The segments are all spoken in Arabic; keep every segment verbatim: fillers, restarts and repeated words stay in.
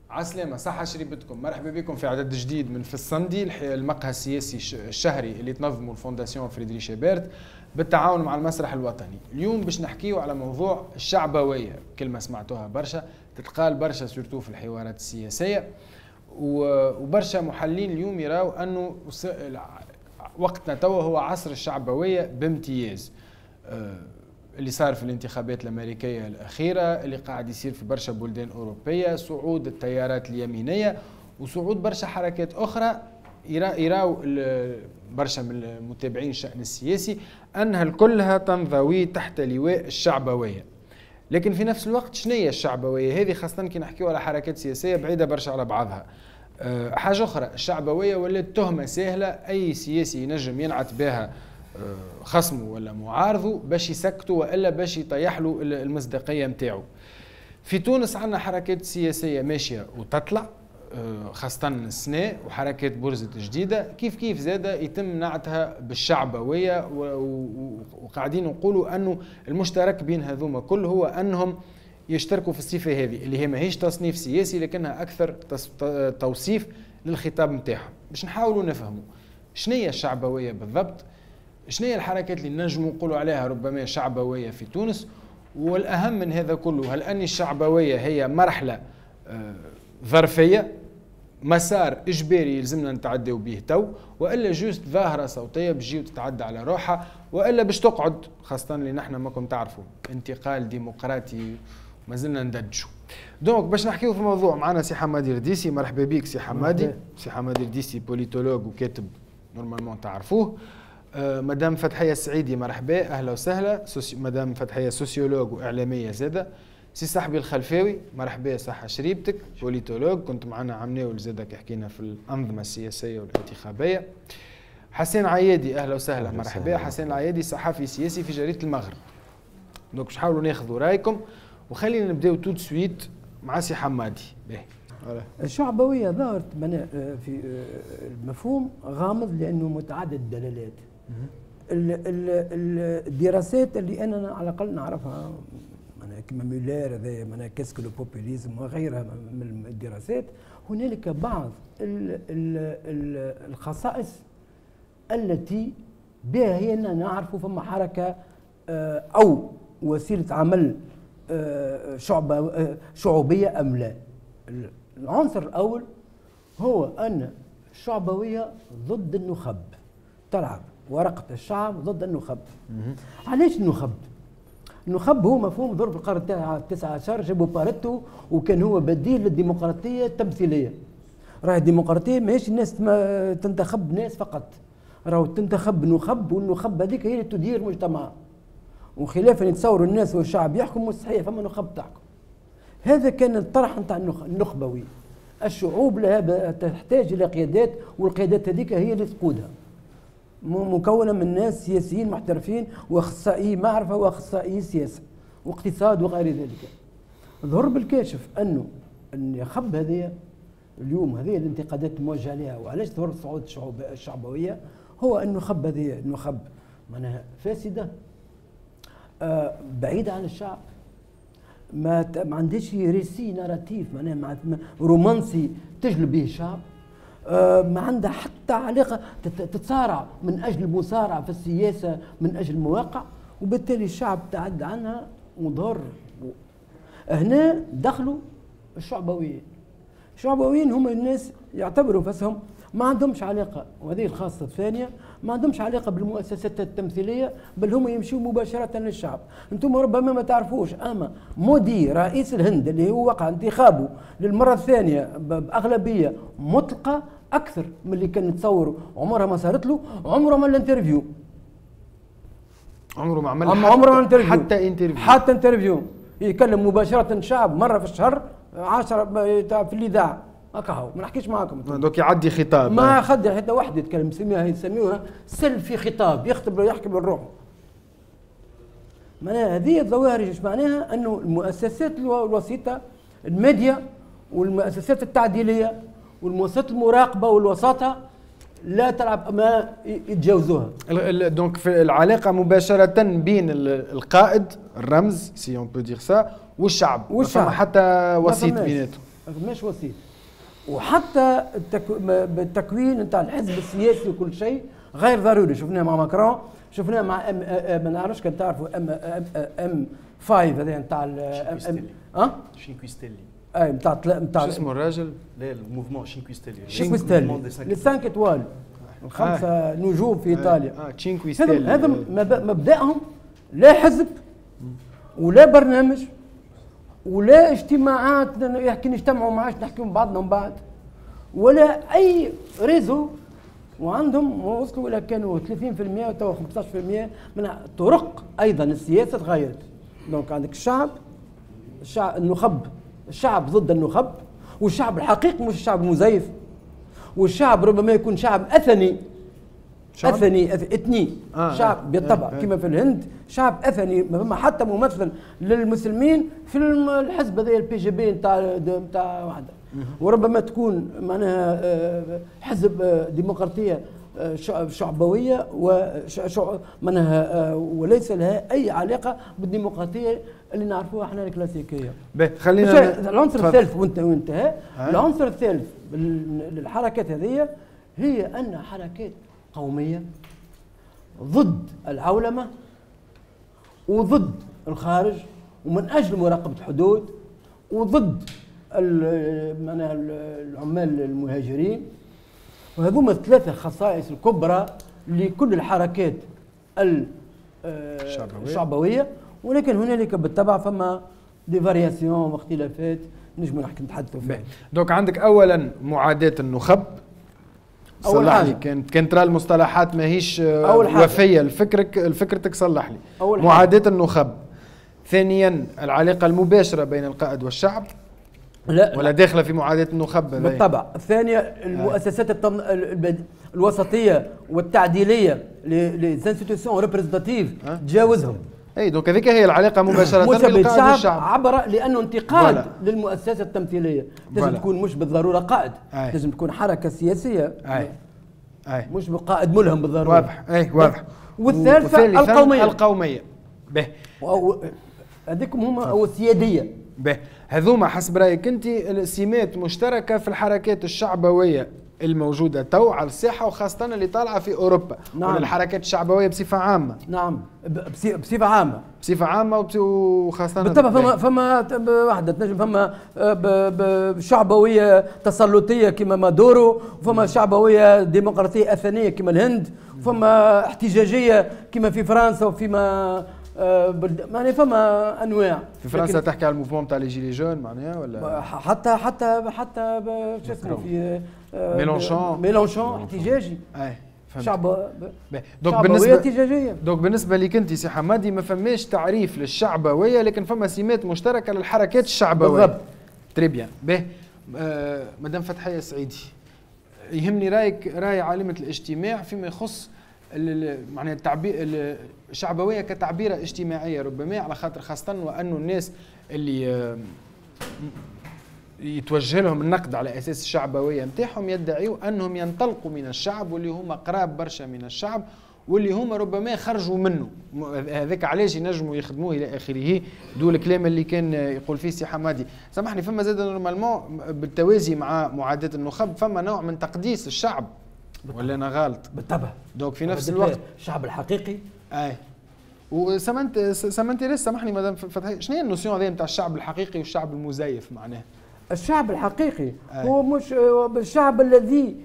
عسلامة، صحة شريبتكم، مرحبا بكم في عدد جديد من في الصندي، المقهى السياسي الشهري اللي تنظمه الفونداسيون فريدريش هيبرت بالتعاون مع المسرح الوطني. اليوم باش نحكيو على موضوع الشعبوية، كلمة سمعتوها برشا، تتقال برشا سورتو في الحوارات السياسية، وبرشا محللين اليوم يراو أنه وقتنا توا هو عصر الشعبوية بامتياز. اللي صار في الانتخابات الأمريكية الأخيرة، اللي قاعد يصير في برشا بلدان أوروبية، صعود التيارات اليمينية وصعود برشا حركات أخرى، يراو برشا من المتابعين الشأن السياسي أنها كلها تنضوي تحت لواء الشعبوية. لكن في نفس الوقت شنية الشعبوية هذه، خاصة كي نحكيو على حركات سياسية بعيدة برشا على بعضها. حاجة أخرى، الشعبوية ولات تهمة سهلة، أي سياسي ينجم ينعت بها خصمه ولا معارضه باش يسكتوا والا باش يطيح له المصداقيه نتاعو. في تونس عندنا حركات سياسيه ماشيه وتطلع، خاصه السنة، وحركات برزة جديده كيف كيف زاده يتم نعتها بالشعبويه، وقاعدين نقولوا انه المشترك بين هذوما كل هو انهم يشتركوا في الصفه هذه اللي هي ماهيش تصنيف سياسي لكنها اكثر توصيف للخطاب نتاعهم. باش نحاولوا نفهموا شنية الشعبويه بالضبط، شنو هي الحركات اللي نجموا نقولوا عليها ربما شعبوية في تونس، والأهم من هذا كله هل أن الشعبوية هي مرحلة ظرفية، مسار إجباري يلزمنا نتعدوا به تو، وإلا جوست ظاهرة صوتية بتجي وتتعدى على روحها، وإلا باش تقعد، خاصة اللي نحن ماكم تعرفوا انتقال ديمقراطي ما زلنا ندجوا. دونك باش نحكيو في الموضوع معنا سي حمادي رديسي. مرحبا بك سي حمادي. سي حمادي رديسي بوليتولوج وكاتب نورمالمون تعرفوه. مدام فتحية السعيدي مرحبا، اهلا وسهلا. مدام فتحية سوسيولوج واعلاميه زاده. سي صاحبي الخلفاوي مرحبا، صحه شريبتك، بوليتولوج، كنت معنا عمناول زاده كي حكينا في الانظمه السياسيه والانتخابيه. حسين عيادي اهلا وسهلا مرحبا. حسين العيادي صحفي سياسي في جريده المغرب. دونك باش نحاولوا ناخذوا رايكم، وخلينا نبداو تو سويت مع سي حمادي. باهي. الشعبويه ظهرت في المفهوم غامض لانه متعدد الدلالات. الدراسات اللي انا على الاقل نعرفها انا كما ميلر هذايا معناها كاسك لو بوبوليزم وغيرها من الدراسات، هنالك بعض ال ال الخصائص التي بها هي نعرف فما حركه او وسيله عمل شعب شعوبيه ام لا. العنصر الاول هو ان الشعبويه ضد النخب، تلعب ورقة الشعب ضد النخب. علاش النخب؟ النخب هو مفهوم ظهر في القرن التاسع عشر، جابوا باريتو وكان هو بديل للديمقراطية التمثيلية. راهي الديمقراطية ماهيش الناس تنتخب ناس فقط، راهو تنتخب نخب، والنخب هذيك هي اللي تدير مجتمع. وخلافا يتصوروا الناس والشعب يحكم مستحيل فما نخب تحكم. هذا كان الطرح نتاع النخبوي. الشعوب لها تحتاج إلى قيادات، والقيادات هذيك هي اللي تقودها. مكونة من ناس سياسيين محترفين واخصائيين معرفة واخصائيين سياسة واقتصاد وغير ذلك. ظهر بالكاشف انه النخب هذه اليوم هذه الانتقادات الموجهة عليها، وعلاش ظهر صعود الشعبوية، هو انه النخب هذه النخب معناها فاسدة، آه بعيدة عن الشعب، ما ما عندهاش ريسي ناراتيف معناها رومانسي تجلب به الشعب، آه ما عندها حتى علاقة تتصارع من أجل المصارعة في السياسة من أجل المواقع، وبالتالي الشعب تعد عنها وظهر. هنا دخلوا الشعبويين. الشعبويين هم الناس يعتبروا نفسهم ما عندهمش علاقة، وهذه الخاصة الثانية، ما عندهمش علاقة بالمؤسسات التمثيلية، بل هم يمشوا مباشرة للشعب. انتم ربما ما تعرفوش، اما مودي رئيس الهند اللي هو وقع انتخابه للمرة الثانية بأغلبية مطلقة أكثر من اللي كان نتصور، عمرها ما صارت له، عمره ما الانترفيو. عمره ما عمل حتى عمره ما انترفيو حتى انترفيو حتى انترفيو يكلم مباشرة الشعب مرة في الشهر، عشرة في الإذاعة. هكا هو ما نحكيش معاكم. دوك يعدي خطاب، ما خد حتى واحد يتكلم، يسميها يسميوها سلفي خطاب، يخطب يحكي بالروح. معناها هذه الظواهر ايش معناها؟ انه المؤسسات الوسيطه، الميديا والمؤسسات التعديليه والمؤسسات المراقبه والوساطه لا تلعب ما يتجاوزوها. دونك في العلاقه مباشره بين القائد الرمز سي اون بو دير سا والشعب، والشعب حتى وسيط بيناتهم. مش وسيط. وحتى التكو... بالتكوين نتاع الحزب السياسي وكل شيء غير ضروري. شفناه مع ماكرون، شفناه مع ام ما نعرفش كان تعرفوا ام ام خمسة هذا نتاع ام اه شينكوي ستيلي. اي نتاع نتاع شو اسمه الراجل؟ لا الموفمون شينكوي ستيلي. شينكوي ستيلي لي خمسة اتوال، الخمسه آه. نجوم في ايطاليا. اه تشينكوي ستيلي. هذا مبدأهم لا حزب ولا برنامج ولا اجتماعات كي نجتمعوا ما عادش نحكيوا بعضنا من بعد ولا اي ريزو. وعندهم وصلوا الى كانوا ثلاثين بالمئة وتوا خمسطاش بالمئة من طرق ايضا السياسه تغيرت. دونك عندك الشعب، الشعب النخب، الشعب ضد النخب، والشعب الحقيقي مش الشعب المزيف. والشعب ربما يكون شعب اثني شعب؟ اثني اثني آه شعب آه بالطبع آه كما في الهند شعب اثني، ما فما حتى ممثل للمسلمين في الحزب هذا البي جي بي نتاع نتاع وحده. وربما تكون معناها حزب ديمقراطيه شعبويه وشع معناها وليس لها اي علاقه بالديمقراطيه اللي نعرفوها احنا الكلاسيكيه. خلينا العنصر الثالث وانتهى. العنصر الثالث للحركات هذه هي ان حركات قوميه ضد العولمه وضد الخارج ومن اجل مراقبه الحدود وضد معناها العمال المهاجرين. وهذوما الثلاثه خصائص الكبرى لكل الحركات الشعبويه. ولكن هنالك بالطبع فما دي فارياسيون واختلافات نجم نحكي نتحدثوا فيها. دوك عندك اولا معاداه النخب. اول حاجه كانت كانت ترى المصطلحات ماهيش وفيه لفكرك لفكرتك، صلح لي. معاداه النخب. ثانيا العلاقه المباشره بين القائد والشعب. لا ولا داخله في معاداه النخب. بالطبع. الثانيه المؤسسات التن... الوسطيه والتعديليه لي انستيتيوشن ريبريزنتاتيف تجاوزهم. اي دونك هذيك هي العلاقه مباشره بين القائد والشعب. عبر لانه انتقاد ولا. للمؤسسات التمثيليه لازم ولا. تكون مش بالضروره قائد، أي. لازم تكون حركه سياسيه. اي اي مش بقائد ملهم بالضروره. واضح. اي واضح. والثالثه القوميه. القوميه به هذيكم هما او السياديه. به هذوما حسب رايك انت سمات مشتركه في الحركات الشعبويه الموجوده تو على الساحه وخاصه اللي طالعه في اوروبا. نعم. ولا الحركات الشعبويه بصفه عامه. نعم بصفه عامه بصفه عامه وخاصه بالطبع. فما فما وحده تنجم فما شعبويه تسلطيه كما مادورو، وفما شعبويه ديمقراطيه اثنيه كما الهند، وفما احتجاجيه كما في فرنسا وفيما معناها فما انواع. في فرنسا تحكي على الموفمون تاع لي جيلي جون معناها ولا حتى حتى حتى شو اسمه في ميلونشون ميلونشون احتجاجي. اي شعب دوك بالنسبه احتجاجيه. دوك بالنسبه ليك انت سي حمادي ما فماش تعريف للشعبويه لكن فما سمات مشتركه للحركات الشعبويه. بالضبط. تري بيان. باهي آه مدام فتحيه السعيدي، يهمني رايك راي عالمه الاجتماع فيما يخص معناها التعبير الشعبويه كتعبيره اجتماعيه ربما، على خاطر خاصه وانه الناس اللي يتوجه لهم النقد على اساس الشعبويه نتاعهم يدعيوا انهم ينطلقوا من الشعب واللي هما قراب برشا من الشعب واللي هما ربما خرجوا منه. هذاك علاش ينجموا يخدموه الى اخره. دو الكلام اللي كان يقول فيه سي حمادي. سامحني فما زاد نورمالمون بالتوازي مع معاداه النخب فما نوع من تقديس الشعب. ولا انا غلط؟ بالطبع. دوك في نفس الوقت الشعب الحقيقي. اي وسمنت سمنتي لسه سامحني مدام فتحي، شنو هي النوسيون هذه نتاع الشعب الحقيقي والشعب المزيف معناه؟ الشعب الحقيقي أي. هو مش الشعب الذي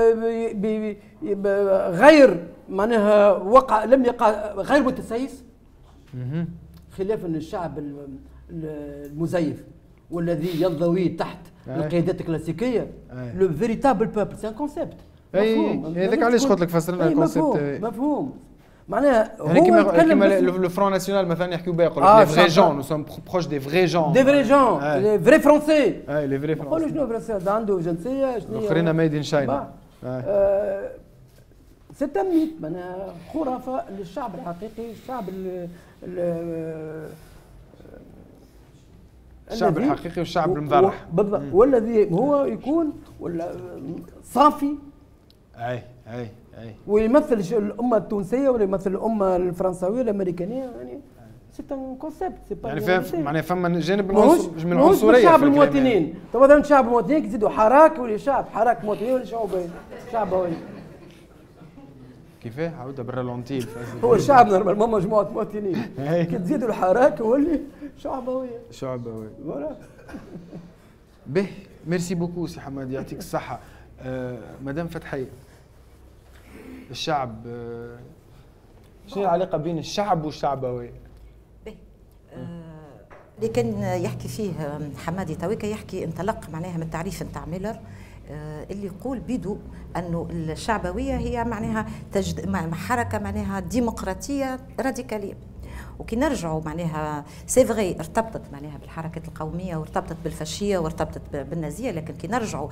غير معناها وقع لم يقع غير متسيس، خلاف ان الشعب المزيف والذي ينضوي تحت أي. القيادات الكلاسيكيه. لو فيريتابل بوبل سي ان كونسيبت. مفهوم. هذاك علاش قلت لك فسر لنا الكونسيبت. مفهوم مفهوم معناها يعني كيما كيما لو فرون ناسيونال مثلا يحكيو بها يقول لك لي فري جون نو سوم بروش دي فري جون دي فري جون لي فري فرونسي. اي لي فري فرونسي. نقولوا شنو فرنسا عنده جنسيه شنو الاخرين ميد ان شاينا. سي تميت معناها خرافه للشعب الحقيقي. الشعب الشعب الحقيقي والشعب المذرح بالضبط. والذي هو يكون ولا صافي. اي اي اي ويمثل الامه التونسيه ولا يمثل الامه الفرنسويه الامريكانيه يعني سي ان كونسيبت سي با يعني فهم معناها فما جانب ماهوش من العنصريه شعب في الكلام. المواطنين. تو مثلا شعب المواطنين تزيدوا حراك ولا شعب حراك مواطنين ولا شعوبين شعبوي. كيفاه عاودها بالرالونتي هو الشعب نورمالمون مجموعه مواطنين كي تزيدوا الحراك يولي شعبويه. شعبويه فوالا. به ميرسي بوكو سي حماد يعطيك الصحه. آه مدام فتحيه، الشعب آه شنو العلاقه بين الشعب والشعبويه؟ اللي كان يحكي فيه حمادي تويكا يحكي انطلق معناها من التعريف نتاع ميلر اللي يقول بيدو انه الشعبويه هي معناها تجد حركه معناها ديمقراطيه راديكاليه. وكي نرجعوا معناها سي فغي ارتبطت معناها بالحركات القوميه وارتبطت بالفاشيه وارتبطت بالنازيه، لكن كي نرجعوا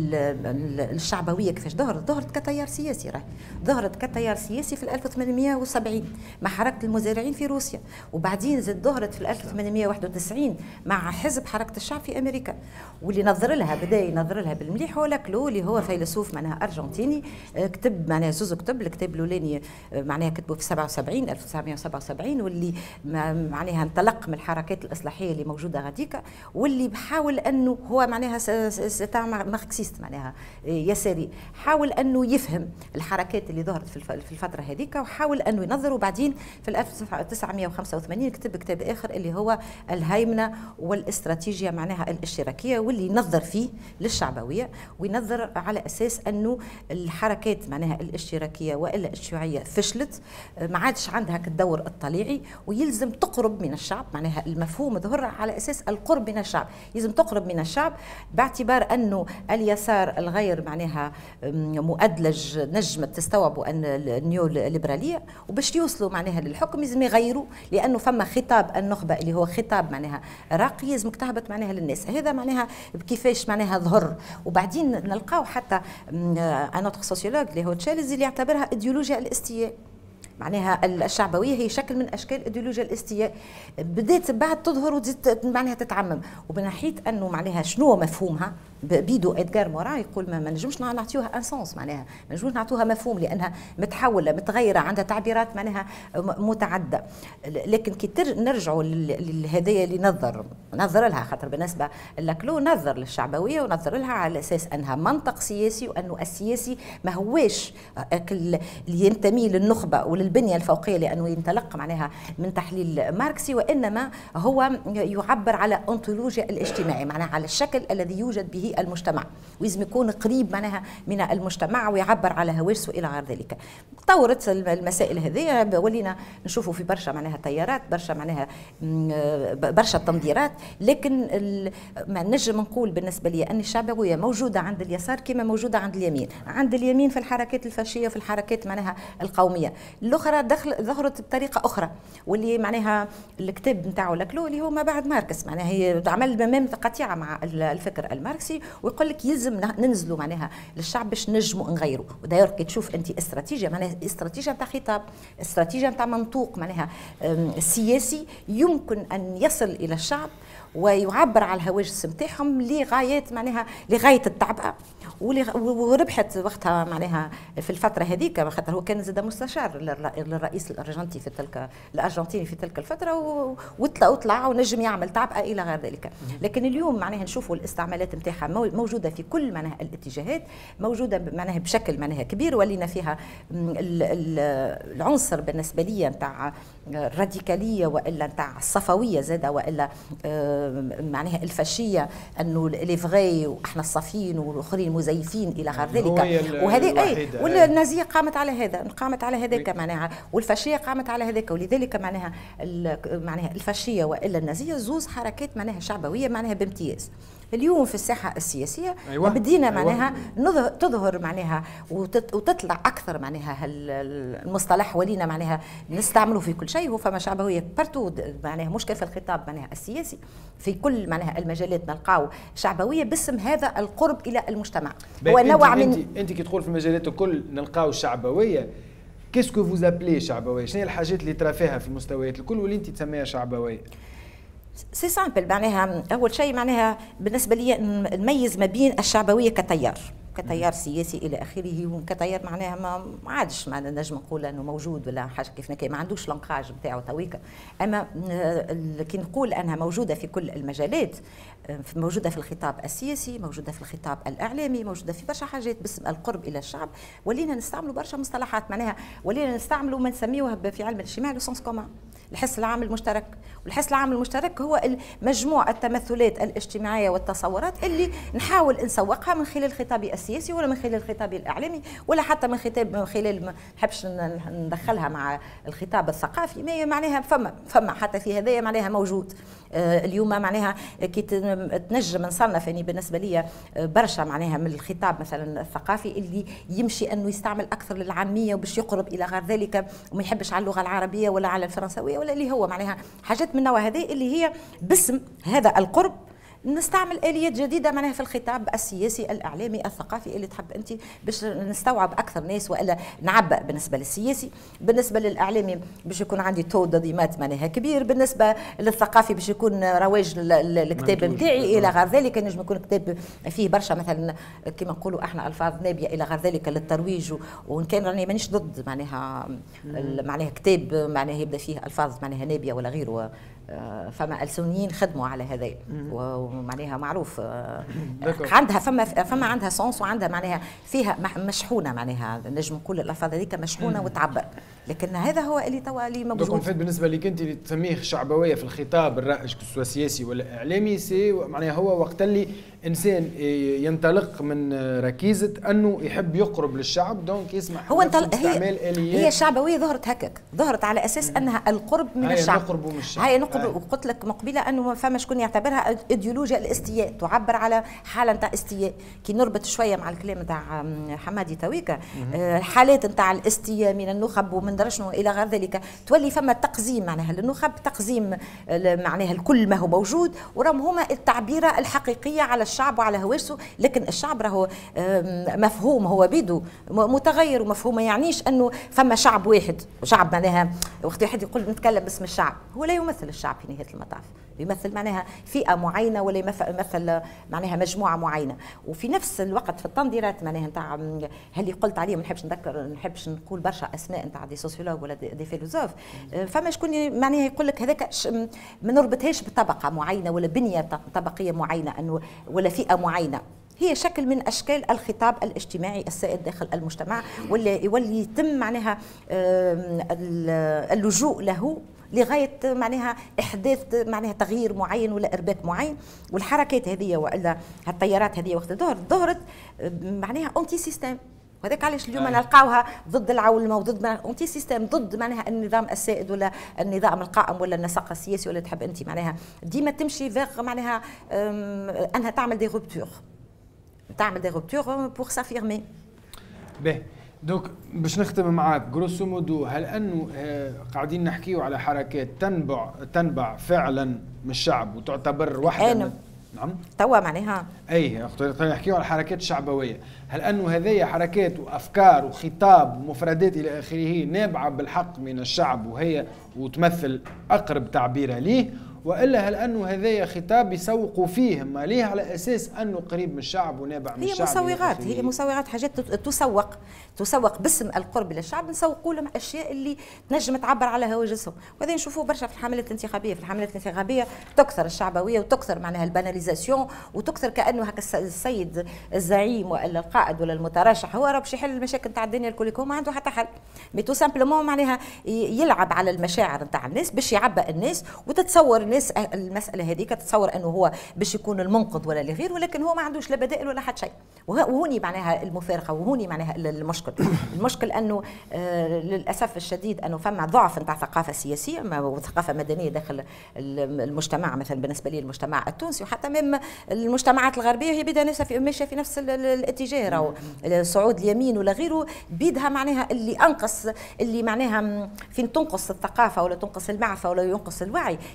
للشعبويه كيفاش ظهرت ظهرت كتيار سياسي. راهي ظهرت كتيار سياسي في ألف وثمانمئة وسبعين مع حركه المزارعين في روسيا، وبعدين زاد ظهرت في ألف وثمانمئة وواحد وتسعين مع حزب حركه الشعب في امريكا. واللي نظر لها بدا ينظر لها بالمليح هو لاكلو اللي هو فيلسوف معناها ارجنتيني، كتب معناها زوز كتب. الكتاب الاولاني معناها كتبه في سبعة وسبعين ألف وتسعمئة وسبعة وسبعين واللي معناها انطلق من الحركات الاصلاحيه اللي موجوده غاديكا، واللي بحاول انه هو معناها تاع ماركسيست معناها يساري، حاول انه يفهم الحركات اللي ظهرت في الفتره هذيك وحاول انه ينظر. وبعدين في ألف وتسعمئة وخمسة وثمانين كتب كتاب اخر اللي هو الهيمنه والاستراتيجيه معناها الاشتراكيه، واللي ينظر فيه للشعبويه وينظر على اساس انه الحركات معناها الاشتراكيه والا الشيوعيه فشلت، ما عادش عندها كالدور الطليعي، ويلزم تقرب من الشعب. معناها المفهوم ظهر على اساس القرب من الشعب، يلزم تقرب من الشعب باعتبار انه اليسار الغير معناها مؤدلج نجم تستوعبوا ان النيو ليبراليه، وباش يوصلوا معناها للحكم لازم يغيروا، لانه فما خطاب النخبه اللي هو خطاب معناها راقي لازم تهبط معناها للناس. هذا معناها كيفاش معناها ظهر. وبعدين نلقاو حتى ان سوسيولوج اللي هو تشاليز اللي يعتبرها ايديولوجيا الاستياء. معناها الشعبويه هي شكل من اشكال ايديولوجيا الاستياء، بدات بعد تظهر وتزيد معناها تتعمم. ومن ناحيه انه معناها شنو مفهومها بيدو ادغار موران يقول ما نجمش نعطيوها ان سونس، معناها ما نجموش نعطوها مفهوم لانها متحوله متغيره عندها تعبيرات معناها متعدده. لكن كي نرجعوا لهدايا اللي نظر نظر لها، خاطر بالنسبه لاكلو نظر للشعبويه ونظر لها على اساس انها منطق سياسي، وانه السياسي ما هواش اللي ينتمي للنخبه وللبنيه الفوقيه لانه ينطلق معناها من تحليل ماركسي، وانما هو يعبر على انطولوجيا الاجتماعي، معناها على الشكل الذي يوجد به المجتمع، ولازم يكون قريب معناها من المجتمع ويعبر على هواجسه الى غير ذلك. تطورت المسائل هذه، ولينا نشوفوا في برشا معناها تيارات، برشا معناها برشا تنظيرات، لكن ما نجم نقول بالنسبه لي ان الشعبويه موجوده عند اليسار كما موجوده عند اليمين. عند اليمين في الحركات الفاشيه في الحركات معناها القوميه، الاخرى دخل ظهرت بطريقه اخرى، واللي معناها الكتاب نتاعو لاكلو اللي هو ما بعد ماركس، معناها هي عمل امام قطيعه مع الفكر الماركسي، ويقول لك يلزم ننزلوا معناها للشعب باش نجموا نغيروا. وداير كي تشوف انت استراتيجيه معناها استراتيجيه نتاع خطاب، استراتيجيه نتاع منطوق معناها سياسي يمكن ان يصل الى الشعب ويعبر على الهواجس نتاعهم لغايات معناها لغايه التعبئه، وربحت وقتها معناها في الفتره هذيك، خاطر هو كان زاد مستشار للرئيس الارجنتيني في تلك الارجنتيني في تلك الفتره، وطلع وطلع ونجم يعمل تعبئه الى غير ذلك. لكن اليوم معناها نشوفوا الاستعمالات نتاعها موجوده في كل معناها الاتجاهات، موجوده معناها بشكل معناها كبير، ولينا فيها العنصر بالنسبه لي نتاع الراديكاليه والا نتاع الصفويه زاده، والا معناها الفاشيه انه لي فغي واحنا الصافيين والاخرين مزيفين الى غير ذلك. وهذه اي والنازيه قامت على هذا، قامت على هذاك معناها، والفاشيه قامت على هذاك، ولذلك معناها معناها الفاشيه والا النازيه زوز حركات معناها شعبويه معناها بامتياز. اليوم في الساحه السياسيه أيوة. بدينا معناها أيوة. تظهر معناها وتطلع اكثر معناها المصطلح، ولينا معناها نستعمله في كل شيء. هو فما شعبويه بارتو معناها مشكل في الخطاب معناها السياسي، في كل معناها المجالات نلقاو شعبويه باسم هذا القرب الى المجتمع. هو نوع من انت انت كي تدخل في المجالات الكل نلقاو الشعبويه. كيسكو فوز ابلي شعبويه؟ شنو هي الحاجات اللي ترى فيها في المستويات الكل واللي انت تسميها شعبويه؟ سي سامبل، معناها اول شيء معناها بالنسبه لي نميز ما بين الشعبويه كتيار كتيار سياسي الى اخره، وكتيار معناها ما عادش معناها نجم نقول انه موجود ولا حاجه كيف ما عندوش لانقاج نتاعو تويكا. اما كي نقول انها موجوده في كل المجالات، موجوده في الخطاب السياسي، موجوده في الخطاب الاعلامي، موجوده في برشا حاجات باسم القرب الى الشعب. ولينا نستعملوا برشا مصطلحات معناها، ولينا نستعملوا ما نسميوها في علم الاجتماع لو سونس كومان، الحس العام المشترك. والحس العام المشترك هو مجموع التمثلات الاجتماعيه والتصورات اللي نحاول نسوقها من خلال الخطاب السياسي ولا من خلال الخطاب الاعلامي ولا حتى من خطاب من خلال ما نحبش ندخلها مع الخطاب الثقافي. ما معناها فما فما حتى في هذايا معناها موجود. آه اليوم معناها كي تنجم نصنف يعني بالنسبه لي برشا معناها من الخطاب مثلا الثقافي اللي يمشي انه يستعمل اكثر للعاميه وباش يقرب الى غير ذلك وما يحبش على اللغه العربيه ولا على الفرنسويه ولا اللي هو معناها حاجات من النوع هذا اللي هي باسم هذا القرب نستعمل آليات جديدة معناها في الخطاب السياسي الإعلامي الثقافي اللي تحب أنت باش نستوعب أكثر ناس وإلا نعبأ. بالنسبة للسياسي، بالنسبة للإعلامي باش يكون عندي تو تنظيمات معناها كبير، بالنسبة للثقافي باش يكون رواج الكتاب نتاعي إلى غير ذلك. نجم يكون كتاب فيه برشا مثلا كما نقولوا احنا ألفاظ نابية إلى غير ذلك للترويج، وإن كان راني مانيش ضد معناها معناها كتاب معناها يبدا فيه ألفاظ معناها نابية ولا غيره. فما ألسنيين خدموا على هذا ومعناها معروف عندها فما فما عندها سونس وعندها معناها فيها مشحونه معناها نجم نقول الالفاظ هذيك مشحونه وتعبر، لكن هذا هو اللي توا اللي موجود. فات بالنسبه لك انت اللي تسميه شعبويه في الخطاب الرائج سواء سياسي ولا اعلامي، سي معناها هو وقت اللي انسان ينطلق من ركيزه انه يحب يقرب للشعب دونك يسمح هو انطلق. هي هي الشعبويه ظهرت هكاك، ظهرت على اساس انها القرب من الشعب. نقربوا من الشعب. هي نقرب. وقلت لك مقبله انه فما شكون يعتبرها ايديولوجيا الاستياء، تعبر على حاله نتاع استياء. كي نربط شويه مع الكلام نتاع حمادي تويكا، حالات نتاع الاستياء من النخب ومن درشنو الى غير ذلك، تولي فما تقزيم معناها للنخب، تقزيم معناها الكل ما هو موجود، وراهم هما التعبيره الحقيقيه على الشعب وعلى هويته. لكن الشعب راهو مفهوم هو بيدو متغير، ومفهوم ما يعنيش انه فما شعب واحد. شعب معناها وقت واحد يقول نتكلم باسم الشعب، هو لا يمثل الشعب في نهايه المطاف، يمثل معناها فئه معينه ولا يمثل معناها مجموعه معينه. وفي نفس الوقت في التنظيرات معناها نتاع اللي قلت عليه، ما نحبش نذكر ما نحبش نقول برشا اسماء نتاع دي سوسيولوج ولا دي فيلوزوف، فما شكون معناها يقول لك هذاك ما نربطهاش بطبقه معينه ولا بنيه طبقيه معينه انه ولا فئه معينه. هي شكل من اشكال الخطاب الاجتماعي السائد داخل المجتمع، واللي واللي يتم معناها اللجوء له لغايه معناها احداث معناها تغيير معين ولا ارباك معين. والحركات هذه والا التيارات هذه وقت ظهرت ظهرت معناها اونتي سيستم، وهذاك علاش اليوم نلقاوها ضد العولمه وضد اونتي سيستم، ضد معناها النظام السائد ولا النظام القائم ولا النسق السياسي ولا تحب انت معناها ديما تمشي فيغ معناها انها تعمل دي روبتور تعمل دي روبتور بور سافيرمي. باهي دوك باش نختم معاك جروسو مودو، هل انه قاعدين نحكيو على حركات تنبع تنبع فعلا من الشعب وتعتبر واحده من نعم توا معناها اي نحكيو على حركات شعبويه، هل انه هذه حركات وافكار وخطاب ومفردات الى اخره نابعه بالحق من الشعب وهي وتمثل اقرب تعبيرها ليه، والا هل انه هذايا خطاب يسوقوا فيه ما ليه على اساس انه قريب من الشعب ونابع من هي الشعب؟ هي مسوغات، هي مسوغات حاجات تسوق تسوق باسم القرب للشعب، نسوقوا لهم اشياء اللي تنجم تعبر على هواجسهم. وهذا نشوفوه برشا في الحملات الانتخابيه، في الحملات الانتخابيه تكثر الشعبويه وتكثر معناها الباناليزاسيون وتكثر كانه هكا السيد الزعيم ولا القائد ولا المترشح هو راه باش يحل المشاكل نتاع الدنيا الكل، ما عنده حتى حل، مي تو سامبلومون معناها يلعب على المشاعر نتاع الناس باش يعبأ الناس وتتصور الناس المساله هذيك تتصور انه هو باش يكون المنقذ ولا لغير، ولكن هو ما عندوش لا بدائل ولا حتى شيء. وهوني معناها المفارقه وهوني معناها المشكل المشكل انه آه للاسف الشديد انه فما ضعف نتاع ثقافه سياسيه وثقافه مدنيه داخل المجتمع، مثلا بالنسبه لي المجتمع التونسي وحتى من المجتمعات الغربيه هي بيدها نفسها ماشيه في نفس الاتجاه، راهو صعود اليمين ولا غيره بيدها معناها اللي انقص اللي معناها فين تنقص الثقافه ولا تنقص المعرفه ولا ينقص الوعي، تولي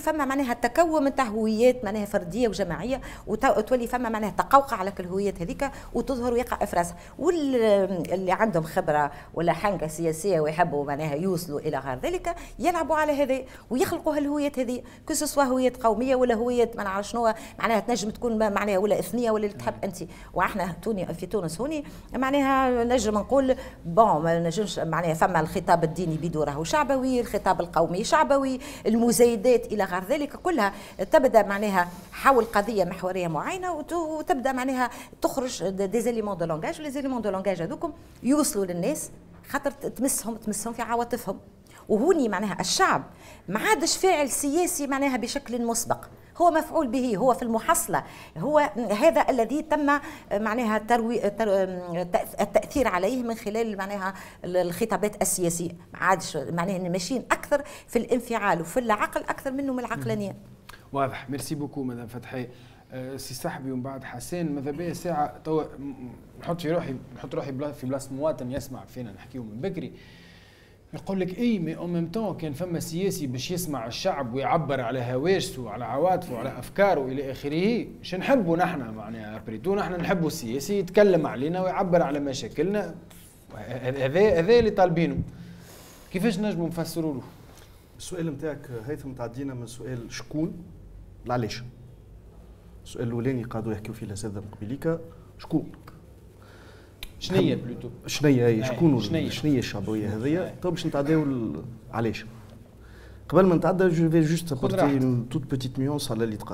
فما معناها تكون نتاع هويات معناها فرديه وجماعيه، وتولي فما معناها تقوقع على كل الهويات هذيك وتظهر ويقع افراسها. واللي عندهم خبره ولا حنكه سياسيه ويحبوا معناها يوصلوا الى غير ذلك يلعبوا على هذا ويخلقوا هالهويات هذه، كسوا هويات قوميه ولا هويات ما نعرف شنو معناها تنجم تكون معناها ولا اثنيه ولا اللي تحب انت. واحنا توني في تونس هوني معناها نجم نقول بون ما نجمش معناها فما الخطاب الديني بدوره شعبوي، الخطاب القومي شعبوي، المزايدات الى غير ذلك كلها تبدا معناها حول قضيه محوريه معينه وتبدا معناها تخرج دي زيليمون دو لونغاج، ولي زيليمون دو لونغاج هذوكم يوصلوا للناس خاطر تمسهم تمسهم في عواطفهم. وهوني معناها الشعب ما عادش فاعل سياسي معناها بشكل مسبق، هو مفعول به، هو في المحصلة، هو هذا الذي تم معناها تروي التأثير عليه من خلال معناها الخطابات السياسية. ما عادش معناها ماشيين أكثر في الانفعال وفي العقل أكثر منه من العقلانية. واضح. ميرسي بوكو مدام فتحي. أه سي صاحبي ومن بعد حسين. ماذا بيا ساعة تو نحط في روحي نحط روحي في بلاصة مواطن يسمع فينا نحكيو من بكري، يقول لك اي مي او ميم طون كان فما سياسي باش يسمع الشعب ويعبر على هواجسه وعلى عواطفه وعلى افكاره الى اخره، مش نحبوا نحن معناها بريتو نحن نحبوا السياسي يتكلم علينا ويعبر على مشاكلنا، هذا هذا اللي طالبينه. كيفاش نجموا نفسروا له؟ السؤال نتاعك هيثم تعدينا من سؤال شكون لعلاش. السؤال الاولاني قعدوا يحكيوا فيه الاساتذه من قبيليك شكون؟ شنية بلوتو؟ شنية هي شكون شنية الشعبوية هذيا؟ تو باش نتعداو علاش. قبل ما نتعدى جو في جوست ابورتي اون توت بيتيت نيونس على اللي تقال.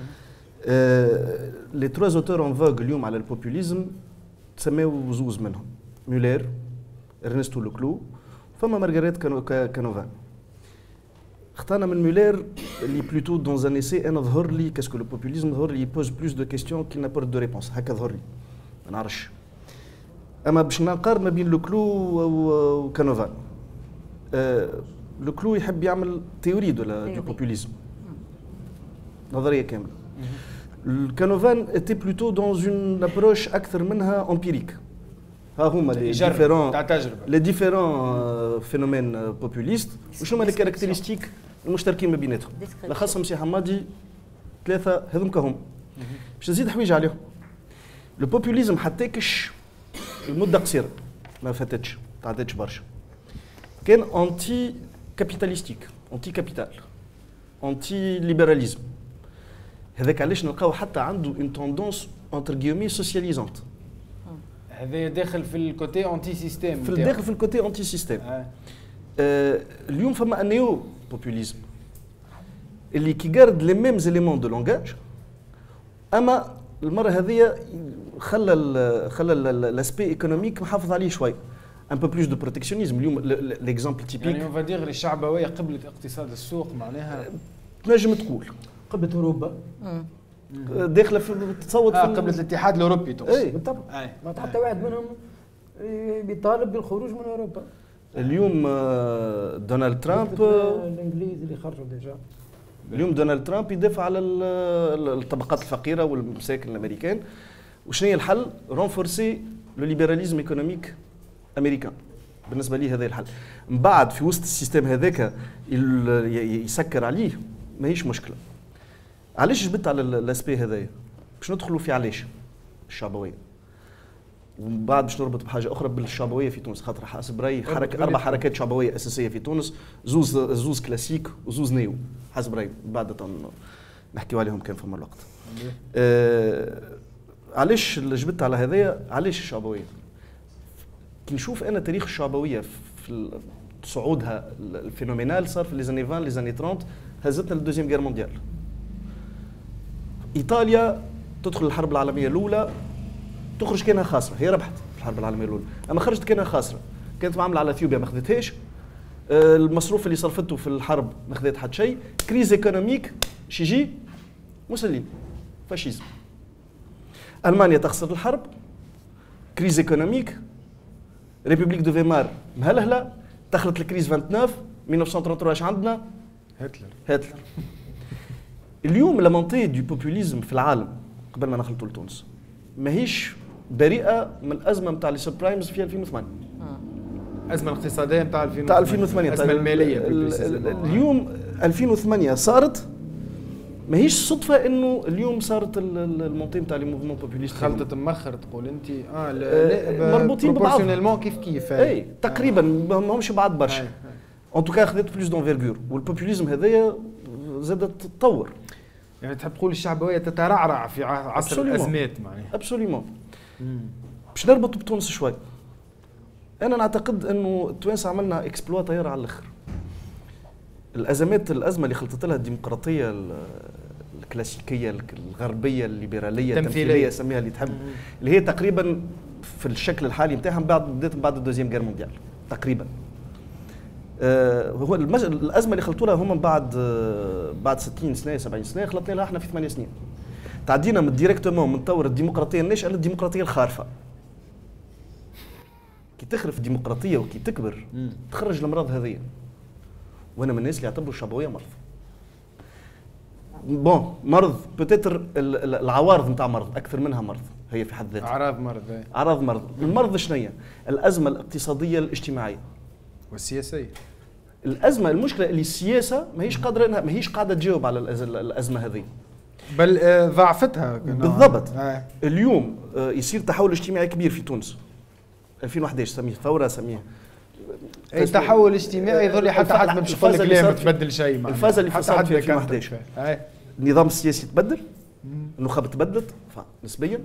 لي تروا اوتور اون فوغ اليوم على البوبوليزم تسماو زوز منهم، مولير، ارنستو لوكلو، فما مارغريت كانوفان. اختارنا من مولير اللي بلوتو دون ان اسي انا ظهر لي كاسكو لو بوبوليزم ظهر لي يبوز بلوس دو كيستيون كي نابورت دو ريبونس، هكا ظهر لي ما نعرفش. اما باش نقارن ما بين لوكلو وكانوفان، أه لوكلو يحب يعمل تيوري دو دو بوبوليزم، نظريه كامله. الكانوفان اتي بلوتو دون اون ابروش اكثر منها امبيريك. ها هما لي ديفيرون تاع تجربه لي ديفيرون فينومين بوبوليست، وش هما لي كاركتيرستيك المشتركين ما بيناتهم. لخصهم سي حمادي ثلاثه هذوك هم. باش نزيد حويجه عليهم. لو بوبوليزم حتى كش المدة قصيرة ما فاتتش تعدتش برشا، كان انتي كابيتاليستيك، انتي كابيتال، انتي ليبراليزم. هذاك علاش نلقاو حتى عنده اون توندونس انتر غيومي سوسياليزونت. هذا داخل في الكوتي انتي سيستيم، في الداخل في الكوتي انتي سيستيم. آه. آه اليوم فما النيو بوبوليزم اللي كي جارد لي ميم زيليمون دو لونغاج، اما المره هذه خلى خلى لاسبي ايكونوميك محافظ عليه شوي، ان بو بلوس دو بروتكسيونيزم. اليوم ليكزامبل تيبيك يعني اون فادير الشعبويه قبلت اقتصاد السوق معناها تنجم تقول قبلت اوروبا داخله في تصوت آه في قبلت الاتحاد الاوروبي تقصد. اي بالطبع. ما حتى واحد منهم بيطالب بالخروج من اوروبا. اليوم دونالد ترامب الانجليز اللي خرجوا ديجا، اليوم دونالد ترامب يدافع على الطبقات الفقيره والمساكن الامريكان. وشنو هي الحل؟ رونفورسي لو ليبراليزم ايكونوميك امريكان. بالنسبه لي هذا الحل. من بعد في وسط السيستم هذاك يسكر عليه ماهيش مشكله. علاش جبت على الاسبي هذايا؟ باش ندخلوا في علاش الشعبويه، ومن بعد باش نربط بحاجه اخرى بالشعبويه في تونس، خاطر حسب رايي حركه اربع حركات شعبويه اساسيه في تونس، زوز زوز كلاسيك وزوز نيو حسب رايي، بعد نحكيو عليهم كان فما الوقت. آه علاش جبت على هذايا؟ علاش الشعبويه؟ كي نشوف انا تاريخ الشعبويه في صعودها الفينومينال صار في لي زاني عشرين لي زاني ثلاثين، هزتنا للدوزيام غير مونديال. ايطاليا تدخل الحرب العالميه الاولى تخرج كانها خاسره، هي ربحت في الحرب العالميه الاولى اما خرجت كانها خاسره، كانت معامله على اثيوبيا ما خذتهاش، المصروف اللي صرفته في الحرب ما خذت حتى شيء، كريز ايكونوميك شيجي موسوليني فاشيزم. المانيا تخسر الحرب، كريز ايكونوميك، ريبوبليك دو فيمار مهلهله، دخلت الكريز تسعة وعشرين ألف وتسعمائة وثلاثة وثلاثين اش عندنا؟ هتلر. هتلر. اليوم لا مونتي دو بوبوليزم في العالم قبل ما نخلطوا لتونس ماهيش بريئه من الازمه نتاع لي سبرايمز في ألفين وثمانية. الازمه الاقتصاديه نتاع ألفين وثمانية، الازمه الماليه. اليوم ألفين وثمانية صارت ماهيش صدفه انه اليوم صارت المونتي نتاع لي موفمون بوبوليست خلطة مخر تقول انت اه لا مربوطين ببعض كيف كيف اي تقريبا ماهمش بعض برشا ان توكا خذت بلوس دونفيرغور والبوبوليزم هذايا زادت تتطور يعني تحب تقول الشعبويه تترعرع في عصر الازمات معناها ابسوليومون باش نربط بتونس شوي انا نعتقد انه التوانسه عملنا اكسبلوا طياره على الاخر الازمات الازمه اللي خلطت لها الديمقراطيه الكلاسيكيه الغربيه الليبراليه التمثيليه سميها اللي تحب اللي هي تقريبا في الشكل الحالي نتاعها بعد بدات بعد الدوزيام غير مونديال تقريبا آه هو المج... الازمه اللي خلطوا لها هم بعد آه بعد ستين سنه سبعين سنه خلطنا لها احنا في ثمانية سنين تعدينا من ديريكتومون من طور الديمقراطيه الناشئه للديمقراطيه الخارفه كي تخرف الديمقراطيه وكي تكبر تخرج الامراض هذه وانا من الناس اللي يعتبروا الشعبويه مرض بون مرض بوتيتر العوارض نتاع مرض اكثر منها مرض هي في حد ذاتها اعراض مرض اعراض مرض المرض شنو هي الازمه الاقتصاديه الاجتماعيه والسياسيه الازمه المشكله اللي السياسه ماهيش قادره انها ماهيش قاعده تجاوب على الازمه هذه بل ضعفتها بالضبط آه. اليوم يصير تحول اجتماعي كبير في تونس ألفين وأحد عشر سميه ثوره سميه اي تحول اجتماعي يظل حتى حد ما يقول لك لا ما تبدل شيء معناها الفازه اللي حصلت في ألفين وأحد عشر النظام السياسي تبدل النخب تبدلت نسبيا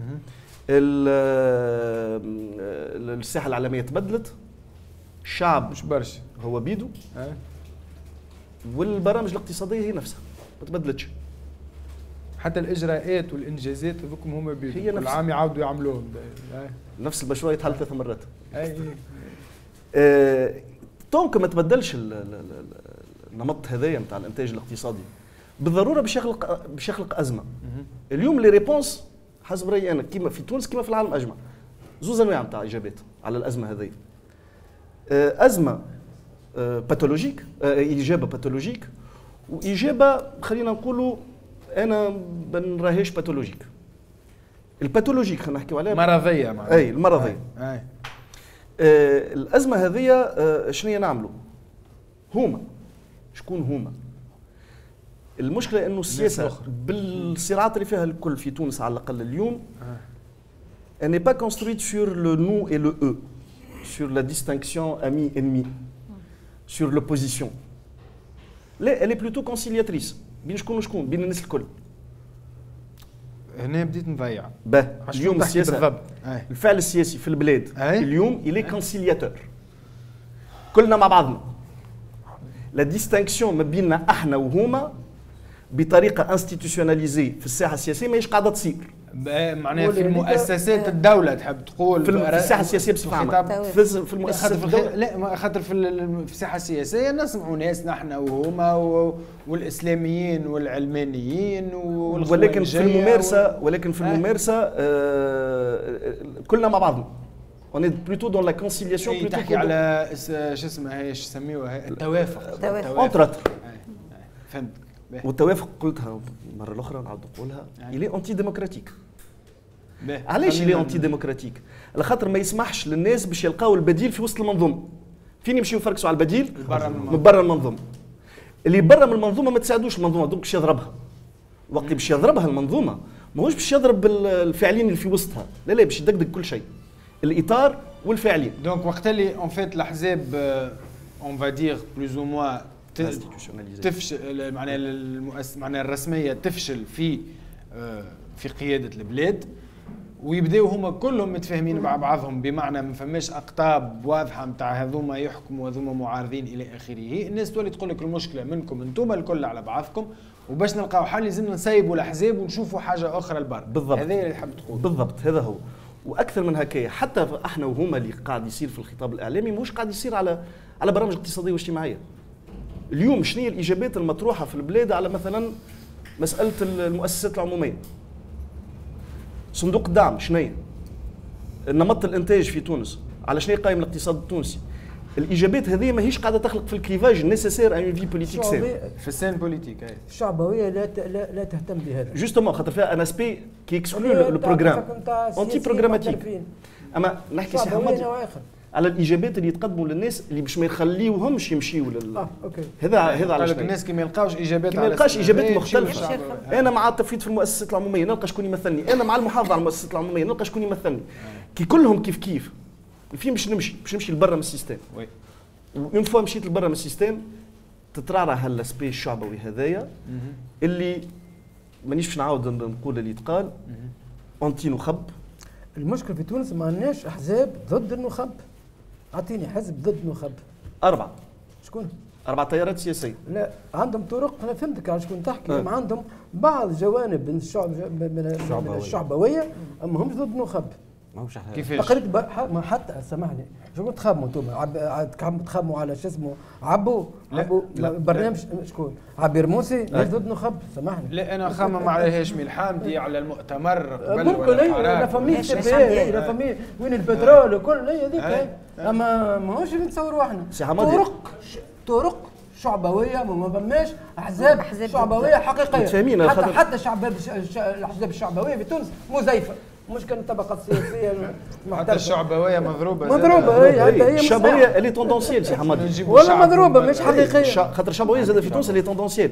الساحه العالميه تبدلت الشعب مش برشا هو بيدو والبرامج الاقتصاديه هي نفسها ما تبدلتش حتى الاجراءات والانجازات هذوكم هما بيدو هي كل عام يعاودوا يعملوهم نفس المشروع يتحل ثلاث مرات اي آه، طونك ما تبدلش النمط هذايا نتاع الانتاج الاقتصادي بالضروره باش يخلق باش يخلق ازمه اليوم لي ريبونس حسب رايي انا كيما في تونس كيما في العالم اجمع زوز انواع نتاع اجابات على الازمه هذه آه، ازمه آه، باثولوجيك آه، اجابه باثولوجيك واجابه خلينا نقولوا انا ما نراهيش باثولوجيك الباثولوجيك خلينا نحكيو عليها مرضيه معناها اي المرضيه اي, أي. آه الازمه هذه آه شنو نعملوا هما شكون هما المشكله انه السياسه بالصراعات اللي فيها الكل في تونس على الاقل اليوم elle n'est pas construite sur le nous et le eux sur la distinction ami ennemi sur l'opposition لا elle est plutôt conciliatrice بين شكون وشكون بين الناس الكل هنا بديت نضيع باه اليوم السياسه الفعل السياسي في البلاد أي. اليوم الي كونسيلياتور كلنا مع بعضنا لا ديستانكسيون ما بيننا احنا وهما بطريقه انستيتيوشناليزي في الساحه السياسيه ماهيش قاعده تصير معناها في مؤسسات الدوله تحب تقول في الساحه السياسيه بصفه عامه في المؤسسات في الخ... لا خاطر في الساحه السياسيه نسمعوا ناس نحن وهما و... والاسلاميين والعلمانيين ولكن في الممارسه و... ولكن في الممارسه آه... كلنا مع بعضنا on est plutôt dans la conciliation plutôt تحكي على شو اسمها هي شو يسميوها التوافق التوافق فهمت والتوافق قلتها مره اخرى نعاود نقولها الي انتي ديموكراتيك علاش الي انتي ديموكراتيك على خاطر ما يسمحش للناس باش يلقاو البديل في وسط المنظومه فين يمشيو يفركسوا على البديل من برا المنظومه اللي برا من المنظومه ما تساعدوش المنظومه دونك باش يضربها وقت باش يضربها المنظومه ماهوش باش يضرب الفاعلين اللي في وسطها لا لا باش يدقدق كل شيء الاطار والفاعلين دونك وقت اللي اون فيت الاحزاب اون فا دير بلوز او موان تفشل معناها المؤسسه معناها الرسميه تفشل في في قياده البلاد ويبداو هما كلهم متفاهمين مع بعضهم بمعنى ما فماش اقطاب واضحه نتاع هذوما يحكموا وهذوما معارضين الى اخره الناس تولي تقول لك المشكله منكم انتم الكل على بعضكم وباش نلقاو حل لازمنا نسيبوا الاحزاب ونشوفوا حاجه اخرى لبرا بالضبط هذا اللي حاب تقول بالضبط هذا هو واكثر من هكايا حتى احنا وهما اللي قاعد يصير في الخطاب الاعلامي مش قاعد يصير على على برامج اقتصاديه واجتماعيه اليوم شنو هي الاجابات المطروحه في البلاد على مثلا مساله المؤسسات العموميه صندوق الدعم شنو هي نمط الانتاج في تونس على شنو قائم الاقتصاد التونسي الاجابات هذه ماهيش قاعده تخلق في الكليفاج نيسيسير ان في بوليتيك سير في السين بوليتيك الشعبويه لا لا, لا تهتم بهذا جوستومون خاطر فيها ان اسبي كي اكسكلو لو بروغرام انتي بروغراماتيك اما نحكي سي حمادي على الاجابات اللي يتقدموا للناس اللي باش ما يخليوهمش يمشيوا لل اه اوكي. هذا هذا علاش الناس كي ما يلقاوش اجابات كي ما يلقاش اجابات مختلفه. انا مع التفويض في المؤسسات العموميه نلقى شكون يمثلني، انا مع المحافظه على المؤسسات العموميه نلقى شكون يمثلني. كي كلهم كيف كيف فين باش نمشي؟ باش نمشي لبرا من السيستم. وي اون فوا مشيت لبرا من السيستم تترعرع هالاسبي الشعبوي هذايا اللي مانيش باش نعاود نقول اللي يتقال انتي نخب. المشكل في تونس ما عندناش احزاب ضد النخب. اعطيني حزب ضد النخب. اربعه. شكون؟ اربع تيارات سياسيه. لا عندهم طرق، انا فهمتك على شكون تحكي. أه. عندهم بعض جوانب من الشعب من الشعبويه, الشعبويه اما همش ضد النخب. ماهوش احنا كيفاش؟ تقريبا ما حتى سامحني شو تخموا انتم؟ تخموا على شو اسمه عبو عبو برنامج شكون؟ عبير موسي مش ضد نخب سامحني. لا انا خمم على هاشمي الحامدي على المؤتمر قبل ممكن ايوه لا فامي لا فامي وين البترول وكل هي هذيك. اما ماهوش اللي نتصوروا احنا طرق طرق شعبويه ما فماش احزاب شعبويه حقيقيه. حتى حتى شعب الاحزاب الشعبويه في تونس مزيفه. مش كان الطبقه السياسيه حتى الشعبويه مضروبه مضروبه هي حتى هي الشعبويه اللي توندونسيال سي حمادي ولا مضروبه مش حقيقيه. خاطر الشعبويه زاد في تونس اللي توندونسيال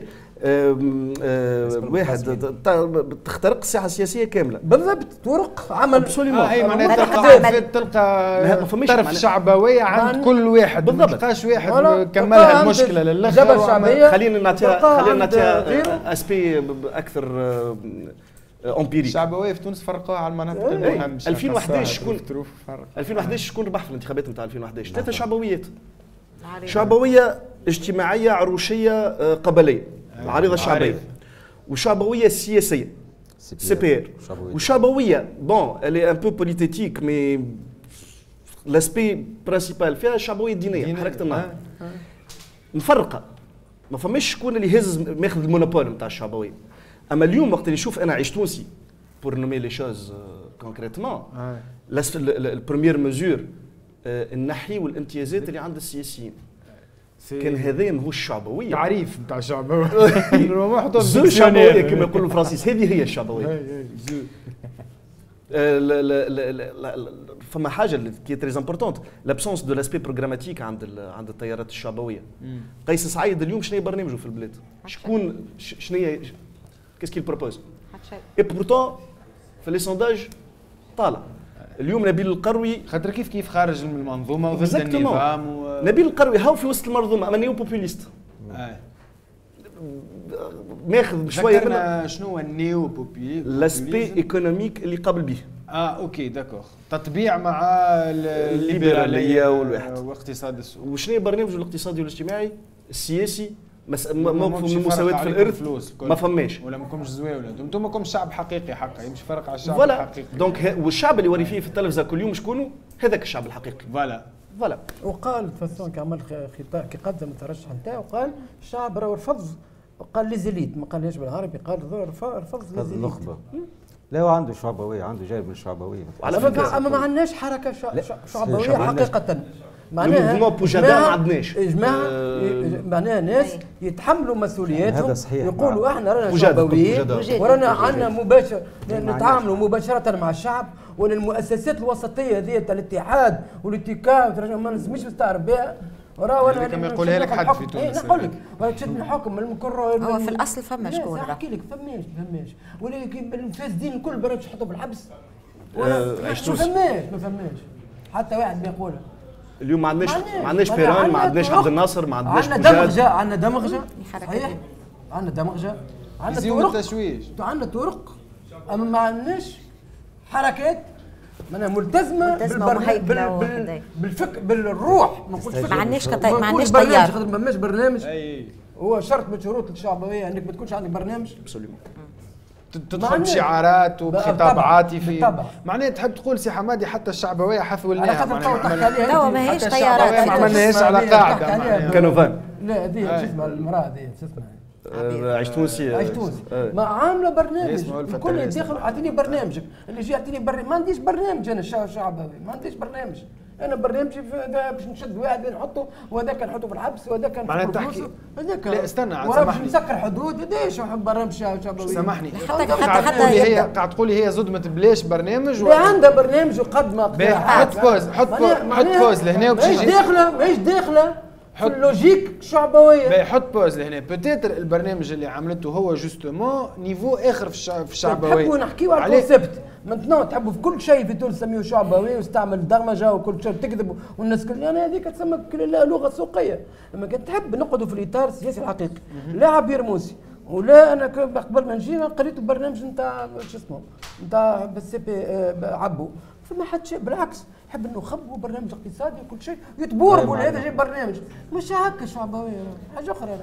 واحد تخترق الساحه السياسيه كامله بالضبط. طرق عمل اي معناتها تلقى طرف الشعبويه عند كل واحد ما تلقاش واحد كملها المشكله للاخر. خلينا نعطيها خلينا نعطيها اسبي اكثر امبيري. الشعبويه في تونس فرقوها على المناطق المهمه. ألفين وأحد عشر شكون ألفين وأحد عشر شكون ربح في الانتخابات نتاع ألفين وأحد عشر؟ ثلاثه شعبويات. شعبويه اجتماعيه عروشيه قبليه العريضه الشعبيه وشعبويه سياسيه سي بي ار وشعبويه بون الي ان بو بوليتيك مي لاسبي برينسيبال فيها الشعبويه الدينيه حركه النهضه. مفرقه ما فماش شكون اللي هز ماخذ المونوبول نتاع الشعبويه. اما اليوم وقت اللي نشوف انا عيش تونسي بور نومي لي شوز كونكريتمون البروميير ميزور النحي والامتيازات اللي عند السياسيين كان هذايا ماهوش الشعبويه. تعريف نتاع الشعبويه زو شعبويه كما يقولوا الفرنسيس. هذه هي الشعبويه. فما حاجه اللي كي تري امبورطونت لابسونس دو لاسبي بروغراماتيك عند عند التيارات الشعبويه. قيس سعيد اليوم شنو برنامجه في البلاد؟ شكون شنو هي كيس كيل بروبوز؟ اي بورتون في لي سونداج طالع. اليوم نبيل القروي خاطر كيف كيف خارج من المنظومه وضد النظام و... نبيل القروي هاو في وسط المنظومه اما نيو بوبوليست. آه. ماخذ شويه من شنو هو النيو بوبوليست؟ لاسبي ايكونوميك اللي قبل به. اه اوكي داكوغ. تطبيع مع الليبراليه والواحد واقتصاد السوق. وشنو برنامجه الاقتصادي والاجتماعي السياسي موقف من المساواة في الارث ما فماش ولا ماكمش زواوله. انتم ماكمش شعب حقيقي حقا يمشي فرق على الشعب فوالا. الحقيقي. دونك والشعب اللي وري فيه في التلفزه كل يوم شكونه؟ هذاك الشعب الحقيقي. فوالا فوالا. وقال فاسون كي عمل خطاب كي قدم الترشح نتاعو قال الشعب راه رفض قال لي زليت ما قالهاش بالعربي قال رفض النخبه. لا هو عنده شعبويه عنده جايب من الشعبويه. على فكره اما ما عندناش حركه شعبويه حقيقه. معناها بوجداء ما عندناش جماعه معناها ناس يتحملوا مسؤولياتهم يقولوا احنا رانا شعبويين ورانا عندنا مباشر نتعاملوا مباشره مع الشعب ولا المؤسسات الوسطيه هذه الاتحاد والاتكاء ما نسميش نستعرف بها. وراه انا كما يقولها لك حد في تونس. نقول لك ولا تشد الحكم من الكره هو في الاصل فما شكون راه احكي لك فماش فماش ولكن الفاسدين الكل برا يحطوا بالحبس ولا ما فماش ما فماش حتى واحد بيقولها. اليوم ما عندناش ما عندناش بيران ما عندناش عبد الناصر ما عندناش عندنا دمغجه عندنا دمغجه صحيح عندنا دمغجه عندنا طرق تشويش عندنا طرق اما ما عندناش حركات معناها ملتزمه, ملتزمة بالفكر بالروح ما نقولش ما عندناش ما عندناش تيار خاطر ما عندناش برنامج. هو شرط من شروط الشعبويه انك ما تكونش عندك برنامج تدخل بشعارات وبخطاب عاطفي. معناها تحب تقول سي حمادي حتى الشعبويه حفولناها معناها توا ماهيش تيارات ما عملناهاش على قاعده كانوفان. لا هذه شو اسمها المراه هذه شو اسمها عيش تونسي عيش تونسي ما عامله برنامج الكل يدخل اعطيني برنامجك اللي يجي يعطيني برنامج ما عنديش برنامج انا شعبوي ما عنديش برنامج انا برنامجي باش نشد واحد نحطه وهذاك نحطه في الحبس وهذاك معناها تحكي هذاك لا استنى سامحني باش سامحني نسكر حدود هذاش برنامج شعبوي سامحني حتى قاعد حتى تقولي هي يبدأ. قاعد تقولي هي زدمت بلاش برنامج لا عندها برنامج وقد ما باهي، حط بوز حط بوز حط بوز لهنا وباش ماهيش يجي داخله ماهيش داخله في حط- اللوجيك الشعبويه. باهي حط بوز لهنا بوتيتر البرنامج اللي عملته هو جوستومون نيفو اخر في الشع- في الشعبويه نحبوا نحكيو على عليه- الكونسيبت متنو تحبوا في كل شيء في تونس تسميوه شعبوي واستعمل درمجه وكل شيء تكذب والناس كل يعني هذيك تسمى كل لغه سوقيه. لما كنت تحب نقعدوا في الاطار السياسي الحقيقي لا عبير موسي ولا انا قبل ما نجي قريت البرنامج نتاع شو اسمه نتاع بالسي بي عبو فما حد شيء بالعكس يحب انه خبوا برنامج اقتصادي وكل شيء يتبوربوا هذا جاي برنامج مش هكا شعبويه حاجه اخرى.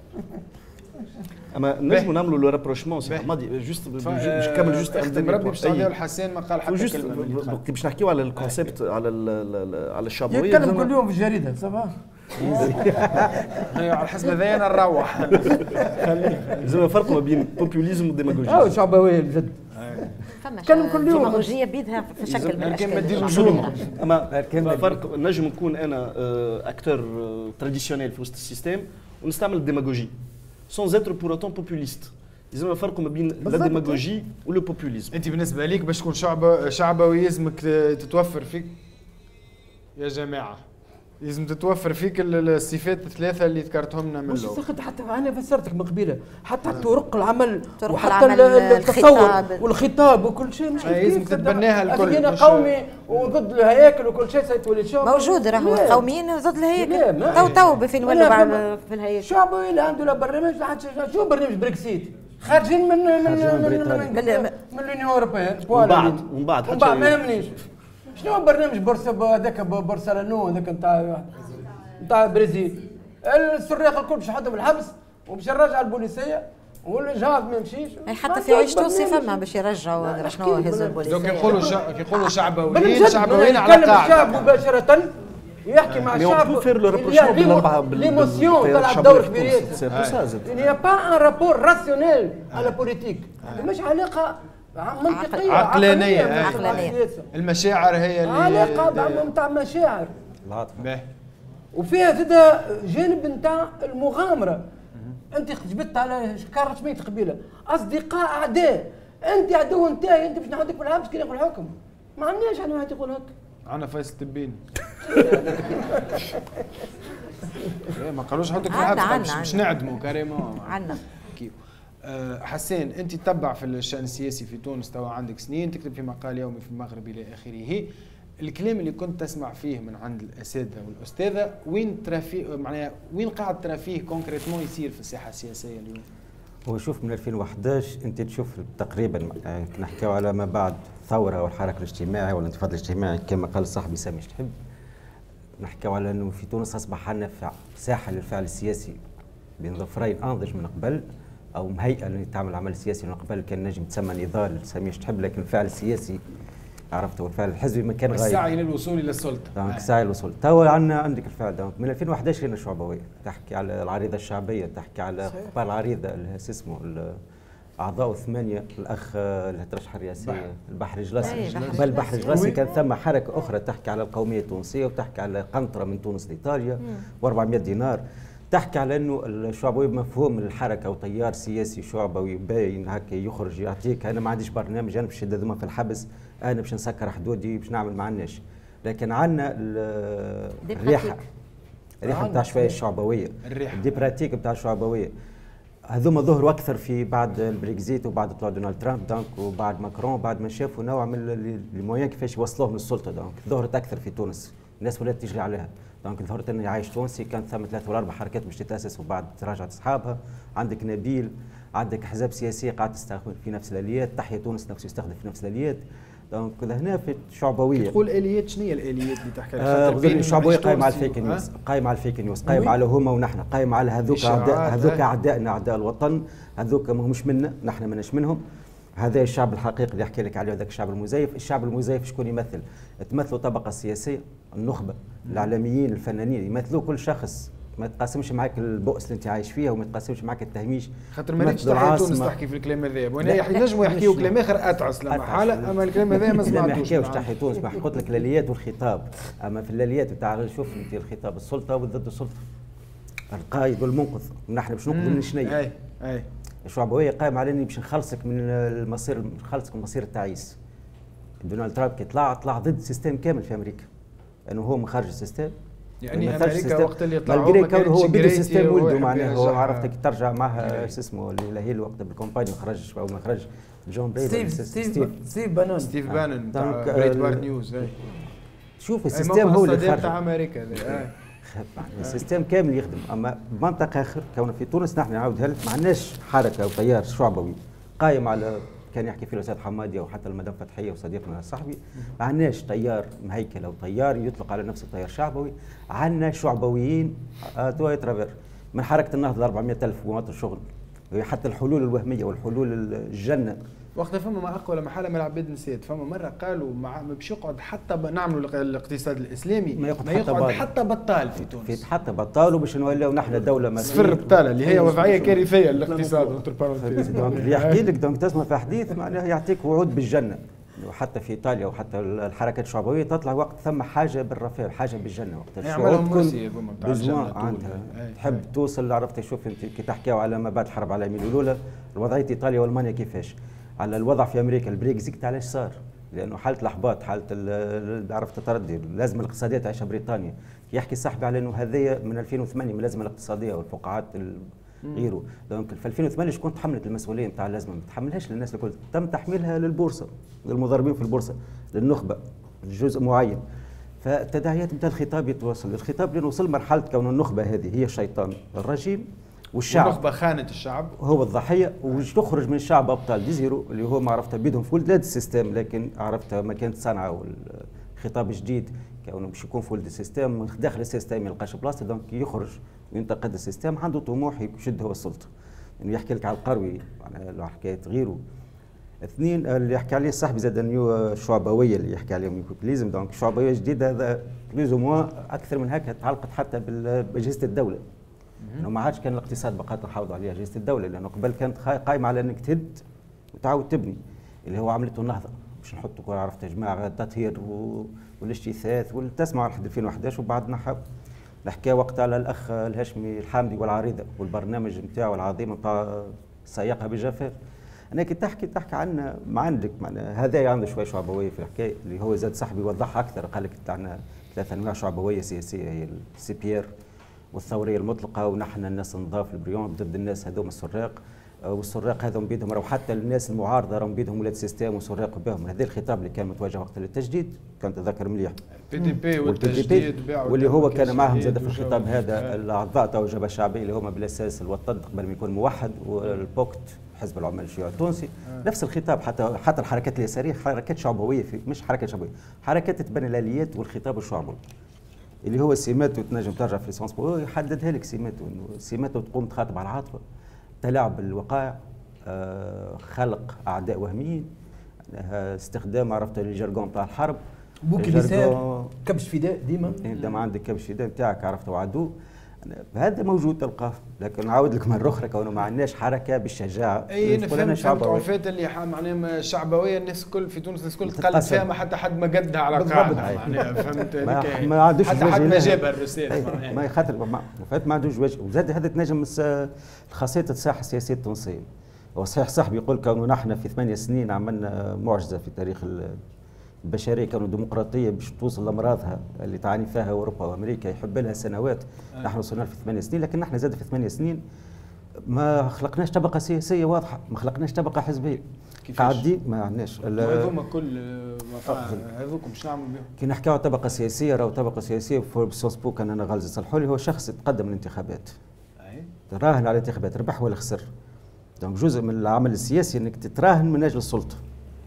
اما نجموا نعملوا لو رابروشمون سي حمادي جوست باش نكمل جوست اختم ربي باش تعطيو الحسين ما قال حتى جوست كلمه من اللي دخل. باش نحكيو على الكونسيبت على ال- ال- على الشعبويه يتكلم لازم- كل يوم في الجريده صباح ايوه على حسب هذايا انا نروح لازم نفرقوا ما بين بوبوليزم اه والديماغوجيا. شعبويه بجد فما تكلم كل يوم. ديماغوجية بيدها في شكل من لكن ما الاشكال تديروا الشعبوية. اما فرق نجم نكون انا اكتور تراديسيونيل في وسط السيستم ونستعمل الديماغوجي سون زيتر بور اوتون بوبوليست. لازم نفرقوا ما بين لا ديماغوجي ولو بوبوليزم. انت بالنسبه ليك باش تكون شعب شعبوي يلزمك تتوفر فيك يا جماعه لازم تتوفر فيك ال- الصفات الثلاثه اللي ذكرتهم لنا من مش الاول. سخت حتى انا فسرتك من قبيله حتى طرق العمل طرق وحتى العمل، ال- التصور الخطاب. والخطاب وكل شيء مش أي لازم تتبناها الكل، انا مش- قومي وضد الهياكل وكل شيء سيتولي الشعب موجود راهو لا. القوميين ضد لا، الهيكل ما- تو تو في أنا نولوا فما- بعد في الهيكل. شعبه اللي عنده لا برنامج لا حتى شو برنامج بريكسيت خارجين من من خارجين من من بريطانيا. من, من, من اليونيون اوروبيان ومن بعد- ومن بعد حتى ومن بعد ما شيء. يهمنيش شنو برنامج بورصه هذاك بورسلانو هذاك نتاع نتاع البرازيل السراق الكل باش يحطهم بالحبس وباش يرجع البوليسيه والجهاز ما يمشيش أي حتى في عيش توصي فما باش يرجعوا هذا شنو هز دوك البوليسيه. يقولوا شع... يقولوا شعبويين بالجد شعبويين على يكلم الشعب قاعده مباشره يحكي مع مي اون الشعب بو فير لو رابروشمون بالاربعه ليموسيون تلعب دور كبير ياسر. سي بو سا زاد. Il n'y a pas un rapport rationnel à la politique. مش علاقة منطقية عقلانية، عقلانية أي. مع السياسة. المشاعر هي اللي علاقة نتاع مشاعر العاطفه. باهي. وفيها زاد جانب نتاع المغامرة. أنت جبت على كارل شميت قبيلة أصدقاء أعداء أنت عدو نتاعي أنت باش نحطك في الحبس كي ناخذ الحكم ما عندناش أنا واحد يقول هكا عنا فايز التبين إيه، ما قالوش حطك في عنا- الحبس عنا- مش, عنا. مش نعدموا كاريمون عنا كيف. أه حسين انت تتبع في الشان السياسي في تونس توا عندك سنين تكتب في مقال يومي في المغرب الى اخره. الكلام اللي كنت تسمع فيه من عند الاساتذه والاستاذه وين ترى فيه معناها وين قاعد ترى فيه كونكريتمون يصير في الساحه السياسيه اليوم؟ هو شوف من ألفين وأحد عشر انت تشوف تقريبا يعني نحكيو على ما بعد الثوره والحراك الاجتماعي والانتفاضه الاجتماعي كما قال صاحبي سامي شتحب نحكيو على انه في تونس اصبح عندنا ساحه للفعل السياسي بين ظفرين انضج من قبل او مهيئه اللي تعمل عمل سياسي من قبل كان نجم تسمى نضال سامي شتحب لكن الفعل السياسي عرفته الفعل الحزبي ما كان غايب. السعي للوصول الى السلطه. دونك سعي الوصول توا عندنا عندك الفعل دونك من ألفين وأحد عشر هنا شعبويه تحكي على العريضه الشعبيه تحكي على اخبار العريضه اللي شو اسمه اعضاء ثمانيه الاخ اللي ترشح الرئاسيه البحر جلاسي أي، بحر قبل البحر جلاسي. جلاسي كان ثم حركه اخرى تحكي على القوميه التونسيه وتحكي على قنطره من تونس لايطاليا و400 دينار تحكي على انه الشعبوي بمفهوم الحركه وتيار سياسي شعبوي باين هكا يخرج يعطيك انا ما عنديش برنامج انا باش نشد هذوما في الحبس انا باش نسكر حدودي باش نعمل مع الناس لكن عندنا الريحه الريحه نتاع شويه الشعبويه الريحة. دي براتيك نتاع الشعبويه هذوما ظهروا اكثر في بعد البريكزيت وبعد طلوع دونالد ترامب دونك وبعد ماكرون بعد ما شافوا نوع من المويان كيفاش يوصلوهم للسلطه دونك ظهرت اكثر في تونس الناس ولات تجري عليها دونك ظهرت انه عايش تونسي كان ثم ثلاث ولا اربع حركات باش تتاسس وبعد تراجعت اصحابها عندك نبيل عندك احزاب سياسيه قاعده تستخدم في نفس الاليات تحيا تونس نفسه يستخدم في نفس الاليات دونك هنا في شعبويه تقول اليات شنو هي الاليات اللي تحكي آه عليها؟ الشعبويه قايمه على الفيك نيوز قايمه على الفيك نيوز قايمه على هما ونحن قايمه على هذوك اعداء هذوك اعدائنا اعداء الوطن هذوك ما همش منا نحن ماناش منهم هذا الشعب الحقيقي اللي يحكي لك عليه هذاك الشعب المزيف الشعب المزيف شكون يمثل تمثلوا الطبقه السياسيه النخبه الاعلاميين الفنانين يمثلوا كل شخص ما تقاسمش معاك البؤس اللي انت عايش فيها وما تقاسمش معاك التهميش. خاطر ما ريتش تحيا تونس تحكي في الكلام هذا، وانا ينجموا يحكيوا كلام اخر اتعس لما حاله، اما الكلام هذا ما سمعتوش. ما يحكيوش تحيا تونس، ما قلت لك الاليات والخطاب، اما في الاليات بتاع شوف انت الخطاب السلطه وضد السلطه، القائد والمنقذ، نحن باش ننقذوا من شنيا؟ اي اي الشعبويه قائمه على اني باش نخلصك من المصير، نخلصك من مصير التعيس. دونالد ترامب كي طلع طلع ضد السيستم كامل في امريكا، لانه هو من خارج السيستم. يعني امريكا وقت اللي طلعوا مالجري كونه هو بدا السيستم ولده، معناها هو يرجع- عرفت كي ترجع معها شو اسمه اللي هي الوقت بالكومباني ما خرج او ما خرج جون بايدن ستيف ستيف ستيف بانون ستيف بانون تاع دونك، بريتبارت ال- نيوز. اي شوف أي السيستم موقع هو اللي الصديق خرج تاع امريكا ذا. أي. السيستم كامل يخدم. اما بمنطقه اخر كون في تونس نحن نعاودها لك ما عندناش حركه او تيار شعبوي قايم على كان يحكي فيه الاستاذ حمادي او حتى المدام فتحيه وصديقنا صاحبي، ما عندناش تيار مهيكل او تيار يطلق على نفسه تيار شعبوي. عندنا شعبويين تو يترافير من حركه النهضه أربعمائة ألف مواطن شغل، حتى الحلول الوهميه والحلول الجنه. وقتها فما ما اقوى لما حاله من العباد نسيت، فما مره قالوا مع ما باش يقعد حتى ب- نعملوا الاقتصاد الاسلامي ما يقعد ما حتى يقعد بال. حتى بطال في تونس. في حتى بطالوا باش نوليو نحن دوله ما صفر بطاله اللي هي وضعيه كارثيه للاقتصاد. دونك اللي يحكي لك دونك تسمع في حديث معناها يعطيك وعود بالجنه. وحتى في ايطاليا وحتى الحركات الشعبويه تطلع وقت ثم حاجه بالرفاه، حاجه بالجنه، وقت يعملهم مرسي هذوما بتاع الجنة طول. عندها أي. تحب توصل. عرفت شوف انت كي تحكيو على ما بعد الحرب العالميه الاولى وضعيه ايطاليا والمانيا كيفاش، على الوضع في امريكا البريكزيت علاش صار؟ لانه حاله الاحباط، حاله ال- عرفت التردي، الازمه الاقتصاديه تعيشها بريطانيا. يحكي صاحبي على انه هذه من ألفين وثمانية من الازمه الاقتصاديه والفقاعات ال- غيره. دونك في ألفين وثمانية شكون تحملت المسؤوليه نتاع الازمه؟ ما تحملهاش للناس الكل، تم تحميلها للبورصه، للمضاربين في البورصه، للنخبه، لجزء معين. فالتداعيات نتاع الخطاب يتواصل، الخطاب لين وصل مرحله كون النخبه هذه هي الشيطان الرجيم والشعب والنخبه خانت الشعب هو الضحيه، وتخرج من الشعب ابطال دي زيرو اللي هو ما عرفت بيدهم في ولد السيستم، لكن عرفت ما كانت صنعاء والخطاب جديد كونه باش يكون في ولد السيستم، من داخل السيستم ما يلقاش بلاصته، دونك يخرج وينتقد السيستم، عنده طموح يشد هو السلطه. يعني يحكي لك على القروي على حكايه غيره. اثنين اللي يحكي عليه صاحبي زاد نيو الشعبويه اللي يحكي عليهم البوبوليزم، دونك شعبويه جديده هذا بلوز موا اكثر من هكا تعلقت حتى باجهزه الدوله. انه ما عادش كان الاقتصاد بقات نحافظ عليها اجهزه الدوله، لانه قبل كانت قائمه على انك تهد وتعاود تبني، اللي هو عملته النهضه باش نحطوا عرفت يا جماعه التطهير والاجتثاث والتسمع لحد ألفين وأحد عشر. وبعد نحب نحكي وقت على الاخ الهاشمي الحامدي والعريضه والبرنامج نتاعو العظيم نتاع سياقها بجفاف. انا كي تحكي تحكي عنا ما عندك معناها هذا عنده شويه شعبويه في الحكايه، اللي هو زاد صاحبي وضحها اكثر، قال لك عندنا ثلاث انواع شعبويه سياسيه، هي السي بي ار والثوريه المطلقه، ونحن الناس النظاف البريون ضد الناس هذوما السراق، والسراق هذوم بيدهم راهو حتى الناس المعارضه راهم بيدهم ولاد سيستم وسراق بهم. هذا الخطاب اللي كان متوجه وقت للتجديد كان تذكر مليح. بي دي بي والتجديد بيعوا واللي هو كان معهم زاد في الخطاب هذا الاعضاء تاع الجبهه الشعبيه اللي هما بالاساس الوطن قبل ما يكون موحد، والبوكت حزب العمال الشيوعي التونسي. آه. نفس الخطاب، حتى حتى الحركات اليساريه حركات شعبويه، في مش حركات شعبويه، حركات تتبنى الاليات والخطاب الشعبوي اللي هو سماته تنجم ترجع في ليسونس بو يحددها لك سماته، انه سماته تقوم تخاطب على العاطفه، تلاعب بالوقائع، آه خلق اعداء وهميين، استخدام عرفت الجرجون تاع الحرب، بوك اليسار كبش فداء ديما، انت ما عندك كبش فداء نتاعك عرفت وعدو، هذا موجود تلقاه. لكن نعاود لك مره اخرى كونه ما عندناش حركه بالشجاعه. اي نفهم فهمت عرفات اللي معناها شعبويه، الناس الكل في تونس الناس الكل تقلد فيها، ما حتى حد ما قدها على قاعده معناها فهمت. ما, ما عندوش حتى حد ما جابها الرسالة معناها ما يخاطر ما فهمت ما عندوش وجه. وزاد هذا تنجم خاصيه الساحه السياسيه التونسيه. هو صحيح صاحبي يقول كونه نحن في ثمانية سنين عملنا معجزه في تاريخ البشريه، كانوا ديمقراطيه باش توصل لامراضها اللي تعاني فيها اوروبا وامريكا يحب لها سنوات. آه. نحن وصلنا في ثمانية سنين، لكن نحن زاد في ثمانية سنين ما خلقناش طبقه سياسيه واضحه، ما خلقناش طبقه حزبيه قاعدين ما عندناش. هذوما كل هذوكم باش نعملوا بهم كي نحكيو على طبقه سياسيه، راهو طبقه سياسيه في سونس بو كان انا غالز صلحوا لي، هو شخص تقدم الانتخابات، اي تراهن على الانتخابات ربح ولا خسر. دونك جزء من العمل السياسي انك تتراهن من اجل السلطه،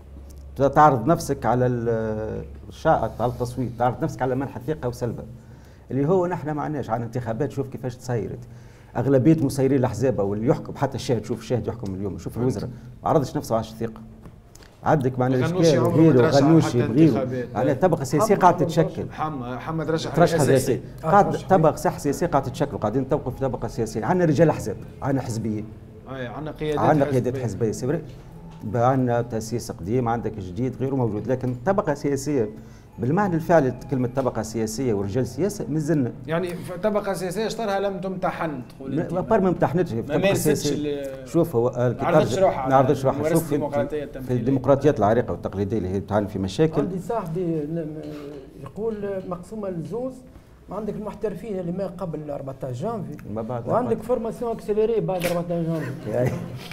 تعرض نفسك على الشائع، على التصويت، تعرض نفسك على منح ثقه وسلبه، اللي هو نحن ما عندناش. عن انتخابات شوف كيفاش تسيرت، اغلبيه مسيرين الاحزاب او اللي يحكم، حتى الشاهد شوف الشاهد يحكم اليوم، شوف الوزراء ما عرضش نفسه على الثقه. عندك معناها غنوشي اشكال عمره ما غيره ترشح غنوشي حتى بغيره انتخابات. معناها الطبقه السياسيه قاعده تتشكل. محمد محمد رشح ترشح رئاسي. رئاسي قاعد طبقه صح سياسيه قاعده تتشكل قاعدين نطبقوا في طبقه سياسيه. عندنا رجال احزاب عندنا حزبيين اي عندنا قيادات عندنا قيادات حزبيه سي عندنا تاسيس قديم عندك جديد غيره موجود. لكن طبقه سياسيه بالمعنى الفعلي كلمه طبقه سياسيه ورجال سياسه مازلنا يعني طبقه سياسيه اشترها لم تمتحن تقول انت بار ما امتحنتش في الطبقه السياسيه. شوف هو ما عرضتش روحها ما عرضتش روحها. شوف في, في الديمقراطيات العريقه والتقليديه اللي هي تعاني في مشاكل. عندي صاحبي يقول مقسومه لزوز، عندك المحترفين اللي ما قبل أربعطاش جانفي ما بعد وعندك فورماسيون اكسليري بعد أربعطاش جانفي.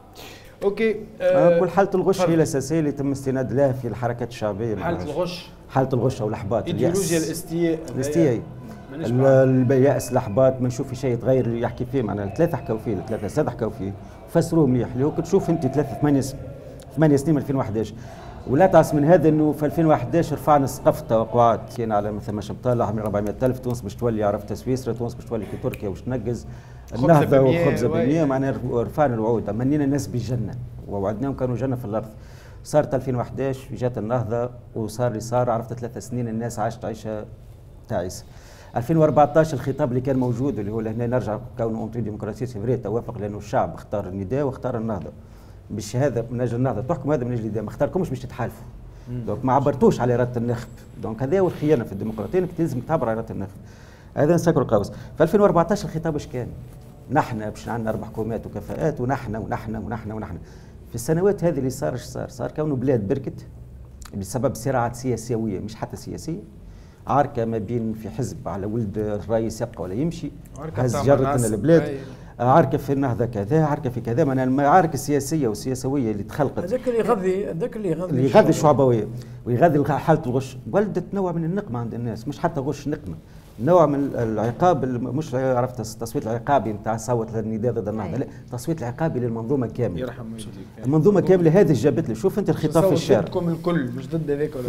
اوكي آه كل حالة الغش هي الأساسية اللي تم استناد لها في الحركات الشعبية. حالة الغش حالة الغش أو الإحباط ايديولوجيا الاستياء الاستياء اليأس الإحباط ما نشوف في شيء يتغير اللي يحكي فيه. معنا ثلاثة حكوا فيه ثلاثة سادة حكوا فيه فسروه مليح اللي هو تشوف أنت ثلاثة ثمانية ثمانية سنين من ألفين وأحد عشر ولا تعس من هذا انه في ألفين وأحد عشر رفعنا سقف التوقعات كان على مثل ما طالع من أربعمائة ألف تونس باش تولي عرفت سويسرا تونس باش تولي في تركيا باش تنقز النهضه وخبزه بالمية معناها رفعنا الوعود منينا الناس بالجنه ووعدناهم كانوا جنه في الارض. صارت ألفين وأحد عشر جات النهضه وصار اللي صار عرفت ثلاث سنين الناس عاشت عيشه تعيسه. ألفين وأربعطاش الخطاب اللي كان موجود اللي هو لهنا نرجع كونه اونتري ديمقراطيه سيفري توافق لانه الشعب اختار النداء واختار النهضه. مش هذا من اجل النهضه تحكم هذا من اجل النداء ما اختاركمش باش تتحالفوا. دونك ما عبرتوش على اراده النخب. دونك هذا هو الخيانه في الديمقراطيه انك لازم تعبر على اراده النخب. هذا نسكر القوس. في ألفين وأربعطاش الخطاب ايش كان؟ نحن باش عندنا اربع حكومات وكفاءات ونحن ونحن ونحن ونحن. في السنوات هذه اللي صار ايش صار؟ صار كونه بلاد بركت بسبب صراعات سياسيويه مش حتى سياسيه. عركه ما بين في حزب على ولد الرئيس يبقى ولا يمشي. هز جرتنا البلاد. عركه في النهضه كذا عركه في كذا من المعارك السياسيه والسياسويه اللي تخلقت هذاك اللي يغذي هذاك اللي يغذي اللي يغذي الشعبويه ويغذي حاله الغش ولدت نوع من النقمه عند الناس مش حتى غش نقمه نوع من العقاب مش عرفت التصويت العقابي نتاع صوت للنداء ضد النهضه لا التصويت العقابي للمنظومه كامله يرحم والديك المنظومه كامله هذه جابت لي شوف انت الخطاب في الشارع ضدكم الكل مش ضد هذاك ولا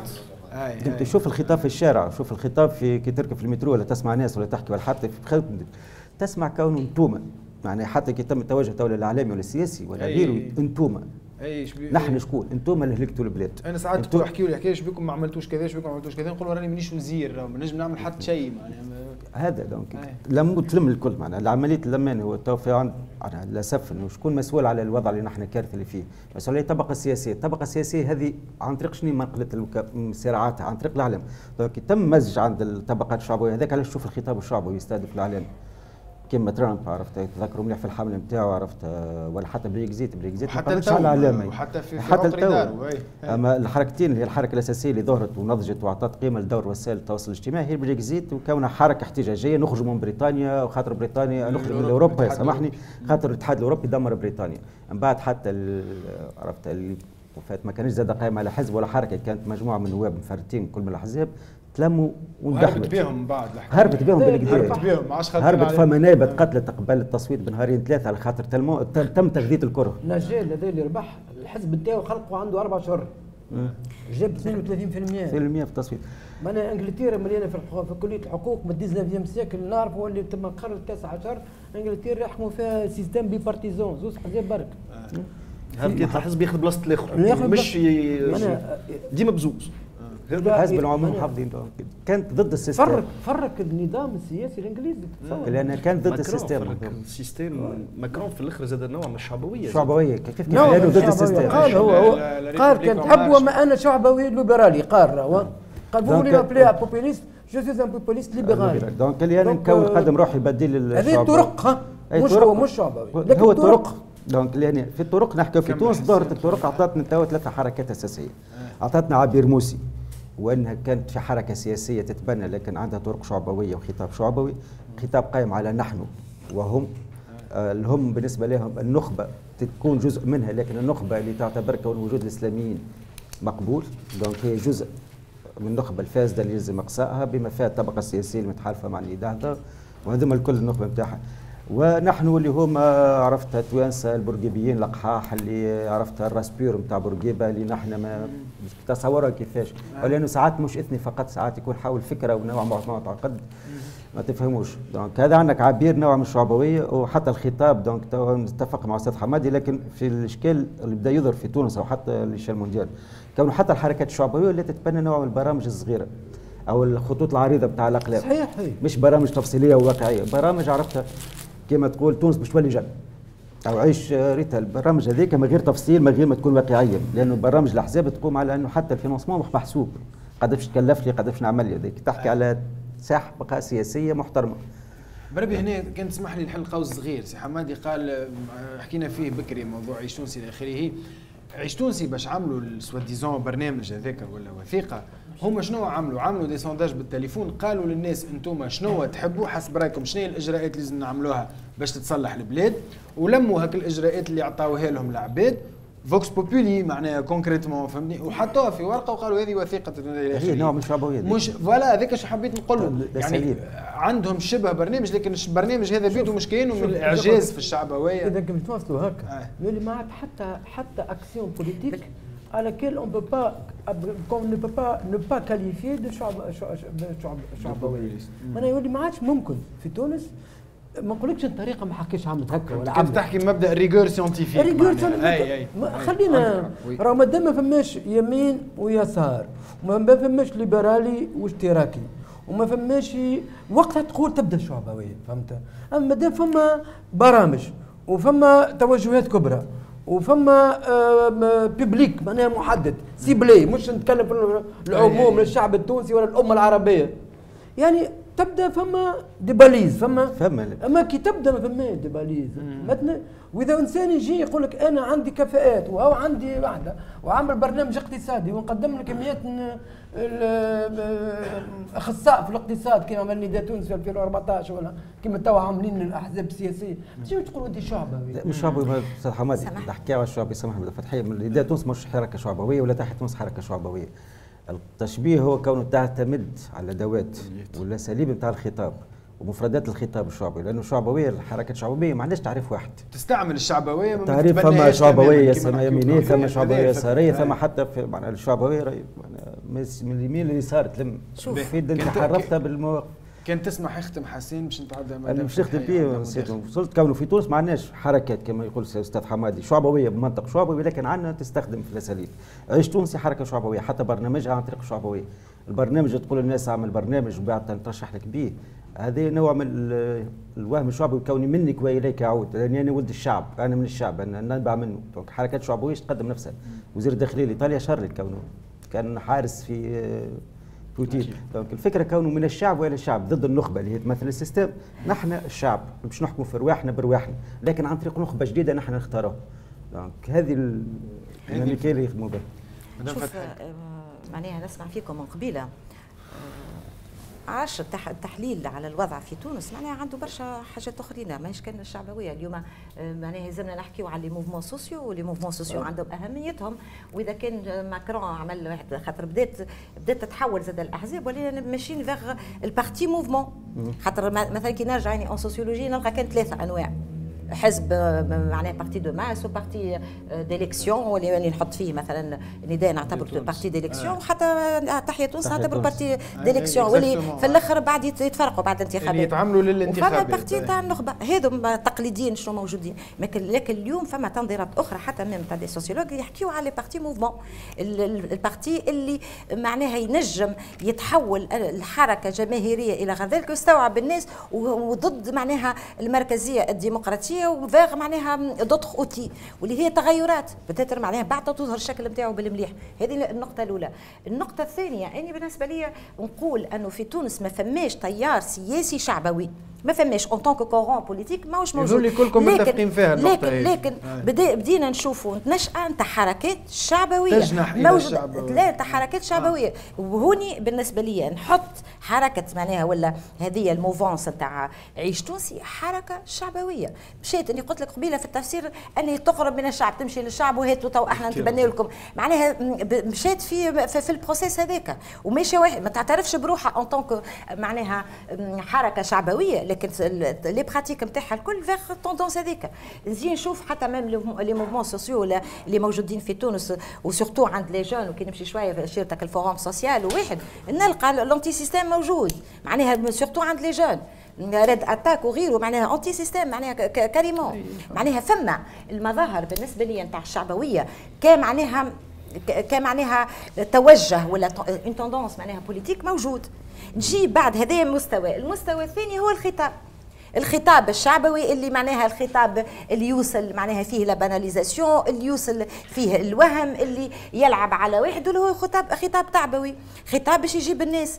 انت شوف الخطاب في الشارع شوف الخطاب في كي تركب في المترو ولا تسمع ناس ولا تحكي ولا حتى في خدمتك تسمع كونه انتوما يعني حتى كي تم التوجه الدولة الاعلامي ولا السياسي ولا غيره انتوما اي شبي نحن شكون انتوما اللي هلكتوا البلاد. انا ساعات تقول احكيوا لي حكايه بكم ما عملتوش كذا بكم ما عملتوش كذا نقول راني مانيش وزير ما نجم نعمل حتى شيء معناها هذا دونك لم تلم الكل معناها العمليه اللمان هو تو في عند للاسف انه شكون مسؤول على الوضع اللي نحن كارثه اللي فيه مسؤوليه الطبقه السياسيه الطبقه السياسيه هذه عن طريق شنو منقله صراعاتها عن طريق الاعلام دونك تم مزج عند الطبقات الشعبويه هذاك علاش تشوف الخطاب الشعبوي يستهدف الاعلام كيما ترامب عرفت تذكروا مليح في الحمله نتاعو عرفت ولا حتى بريكزيت بريكزيت حتى التو وحتى في حتى التو اما الحركتين اللي هي الحركه الاساسيه اللي ظهرت ونضجت واعطت قيمه لدور وسائل التواصل الاجتماعي هي بريكزيت وكونها حركه احتجاجيه نخرج من بريطانيا وخاطر بريطانيا نخرج من اوروبا سامحني خاطر الاتحاد الاوروبي دمر بريطانيا من بعد حتى عرفت اللي وفات ما كانش زاد قائمه على حزب ولا حركه كانت مجموعه من نواب مفرتين كل من الاحزاب تلموا وهربت بهم بعد هربت بهم بالكدا هربت بهم ما عادش هربت فما نائبه قتلت قبل التصويت بنهارين ثلاثه على خاطر تلمو تم تغذيه الكره نجال هذا اللي ربح الحزب نتاعو خلقوا عنده اربع شهور جاب اثنين وثلاثين بالمئة اثنين بالمئة في التصويت معناها انجلترا مليانه في, في كليه الحقوق من التسعة سيكل نعرفوا اللي تم القرن التاسع عشر انجلترا يحكموا فيها سيستم بي بارتيزون زوز حزب برك هبكي الحزب ياخذ بلاصه الاخر مش ديما بزوز حزب العموم محافظين كانت ضد السيستم فرق فرق النظام السياسي الانجليزي لان كانت ضد السيستم السيستم ماكرون في الاخر زاد نوع من الشعبويه الشعبويه كيف كيف قالوا ضد السيستم قال هو قال كان تحب وما انا شعبوي ليبرالي قال هو قال vous voulez m'appeler un populiste je suis un populiste libéral دونك اللي انا نكون قدم روحي بديل هذه الطرق ها مش هو مش شعبوي هو الطرق دونك يعني في الطرق نحكي في تونس ظهرت الطرق اعطتنا تو ثلاثه حركات اساسيه اعطتنا عبير موسي وانها كانت في حركه سياسيه تتبنى لكن عندها طرق شعبويه وخطاب شعبوي خطاب قائم على نحن وهم آه اللي هم بالنسبه لهم النخبه تكون جزء منها لكن النخبه اللي تعتبر كون وجود الاسلاميين مقبول دونك هي جزء من النخبه الفاسده اللي يلزم اقصائها بما فيها الطبقه السياسيه المتحالفه مع النداء وهذوما الكل النخبه نتاعها ونحن اللي هما عرفت التوانسه البورقيبيين الاقحاح اللي عرفت الراس بيور نتاع بورقيبه اللي نحن ما تصورها كيفاش ولانه ساعات مش اثني فقط ساعات يكون حول فكره ونوع معتقد ما تفهموش. دونك هذا عندك عبير نوع من الشعبويه وحتى الخطاب. دونك تو نتفق مع استاذ حمادي، لكن في الاشكال اللي بدا يظهر في تونس او حتى الاشكال المونديال كونه حتى الحركات الشعبويه اللي تتبنى نوع من البرامج الصغيره او الخطوط العريضه بتاع الاقلام. صحيح. مش برامج تفصيليه وواقعيه، برامج عرفتها كما تقول تونس باش تولي جنة او عيش ريتها. البرامج هذيك من غير تفصيل، من غير ما تكون واقعيه، لانه برامج الاحزاب تقوم على انه حتى الفينانسمون محسوب، قداش تكلف لي، قداش نعمل لي. هذيك تحكي على ساحه بقاء سياسيه محترمه. بربي هنا كان تسمح لي نحل قوس صغير. سي حمادي قال حكينا فيه بكري موضوع عيش تونسي الى اخره. عيش تونسي باش عملوا سوا ديزون برنامج هذاك ولا وثيقه، هما شنو عملوا؟ عملوا دي سونداج بالتليفون، قالوا للناس انتم شنو تحبوا حسب رايكم، شنو هي الاجراءات اللي لازم نعملوها باش تتصلح البلاد، ولموا هاك الاجراءات اللي عطاوها لهم العباد فوكس بوبولي معناها كونكريتمون فهمني، وحطوها في ورقه وقالوا هذه وثيقه. هي نوع من الشعبويه مش فوالا هذاك اش حبيت نقول له. يعني عندهم شبه برنامج، لكن البرنامج هذا بيدو مش كاين من الاعجاز في الشعبويه. اذا كنت توصلوا هكا يولي ما عاد حتى حتى اكسيون بوليتيك à laquelle on peut pas, qu'on ne peut pas ne pas qualifier de شعب شعب شعبويه. انا يولي ما عادش ممكن في تونس. ما نقولكش الطريقه ما حكيش عملت هكا ولا كنت تحكي مبدا ريغور سيونتيفيك. ريغور سيونتيفيك خلينا راه مادام ما فماش يمين ويسار، وما فماش ليبرالي واشتراكي، وما فماش وقتها تقول تبدا الشعبويه، فهمت؟ اما مادام فما برامج وفما توجهات كبرى وفما آه بيبليك معناها محدد سيبلي، مش نتكلم في العموم للشعب التونسي ولا الامه العربيه، يعني تبدا فما ديباليز فما فما اما كي تبدا ما فماش ديباليز مثلا. واذا انسان يجي يقول لك انا عندي كفاءات او عندي واحده وعامل برنامج اقتصادي ونقدم لك كميات الاخصاء في الاقتصاد كما عمل نداء تونس في ألفين وأربعطاش ولا كما توا عاملين الاحزاب السياسيه، تجي تقول انت شعبوي. لا مش شعبوي استاذ حمادي، نحكيو على الشعبي سمح لي فتحيه. نداء تونس مش حركه شعبويه ولا تحت تونس حركه شعبويه. التشبيه هو كونه تعتمد على الادوات والاساليب نتاع الخطاب ومفردات الخطاب الشعبي، لانه الشعبويه الحركات الشعبويه ما عندهاش تعريف واحد. تستعمل الشعبويه تعريف، فما شعبويه سما يمينيه، ثم شعبويه يساريه، ثم حتى في معنى الشعبويه من اليمين لليسار تلم. شوف في انت حرفتها بالمواقف. كان تسمح يختم حسين باش نتعدى انا مش نختم فيه. وصلت كونه في تونس ما عندناش حركات كما يقول الاستاذ حمادي شعبويه بمنطق شعبوي، لكن عندنا تستخدم في الاساليب. عيش تونسي حركه شعبويه، حتى برنامجها عن طريق شعبويه. البرنامج تقول للناس اعمل برنامج وبعد نترشح لك به، هذا نوع من الوهم الشعبي، كوني منك واليك يعود، لاني انا ولد الشعب، انا من الشعب، انا ننبع منه. دونك حركات شعبويه تقدم نفسها. وزير الداخليه الايطالي اشار لك كونه كان حارس في بوتين. دونك الفكره كونه من الشعب والى الشعب ضد النخبه اللي هي تمثل السيستم. نحن الشعب باش نحكموا في رواحنا برواحنا، لكن عن طريق نخبه جديده نحن نختارها. دونك هذه الامريكيه اللي يخدموا بها. شوف معناها نسمع فيكم من قبيله عاش التحليل على الوضع في تونس معناها عنده برشا حاجات اخرين ماهيش كان الشعبويه. اليوم معناها لازمنا نحكيو على لي موفمون سوسيو، ولي موفمون سوسيو عندهم اهميتهم. واذا كان ماكرون عمل واحد خاطر بدات بدات تتحول زاد الاحزاب ولينا ماشيين فيغ البارتي موفمون. خاطر مثلا كي نرجع يعني اون سوسيولوجي نلقى كان ثلاثه انواع: حزب معناه بارتي دو ماس وبارتي ديليكسيون، واللي نحط فيه مثلا نداء نعتبر بارتي ديليكسيون، وحتى تحيا تونس نعتبر بارتي ديليكسيون، واللي في الاخر بعد يتفرقوا بعد الانتخابات اللي يتعاملوا للانتخابات. وفما البارتي تاع النخبه هذو تقليديين شنو موجودين. لكن اليوم فما تنظيرات اخرى حتى من تاع دي سوسيولوج يحكيوا على بارتي موفمون، البارتي اللي معناها ينجم يتحول الحركه جماهيريه الى غير ذلك ويستوعب الناس وضد معناها المركزيه الديمقراطيه وفاغ معناها دوتخ اوتي، واللي هي تغيرات بتاتر معناها بعد تظهر الشكل نتاعو بالمليح. هذه النقطه الاولى. النقطه الثانيه اني بالنسبه لي نقول انه في تونس ما فماش تيار سياسي شعبوي، ما فماش اون طونك كورون بوليتيك ماهوش موجود. يقول لي كلكم متفقين فيها النقطه لكن هي. لكن بدا بدينا نشوفوا نشأة نتاع حركات شعبويه تجنح الى الشعب، لا نتاع حركات شعبويه. آه. وهوني بالنسبه لي نحط حركه معناها ولا هذه الموفونس نتاع عيش تونسي حركه شعبويه، مشيت اني قلت لك قبيله في التفسير اني تقرب من الشعب، تمشي للشعب وهات تو احنا نتبنى لكم، معناها مشيت في في, في البروسيس هذاك وماشي واحد ما تعترفش بروحها اون طونك معناها حركه شعبويه، لكن لي براتيك نتاعها الكل فيغ التوندونس هذيك. نجي نشوف حتى ميم لي موفمون سوسيو اللي موجودين في تونس وسورتو عند لي جون، وكي نمشي شويه في شيرتك الفورم سوسيال وواحد نلقى الانتي سيستيم موجود، معناها سورتو عند لي جون ريد اتاك وغيره، معناها انتي سيستيم معناها كاريمون. معناها فما المظاهر بالنسبه لي نتاع الشعبويه كان معناها كان معناها توجه ولا اون توندونس معناها بوليتيك موجود. نجي بعد هذا مستوى، المستوى الثاني هو الخطاب، الخطاب الشعبوي اللي معناها الخطاب اللي يوصل معناها فيه لا باناليزاسيون، اللي يوصل فيه الوهم، اللي يلعب على واحد اللي هو خطاب خطاب تعبوي، خطاب باش يجيب الناس.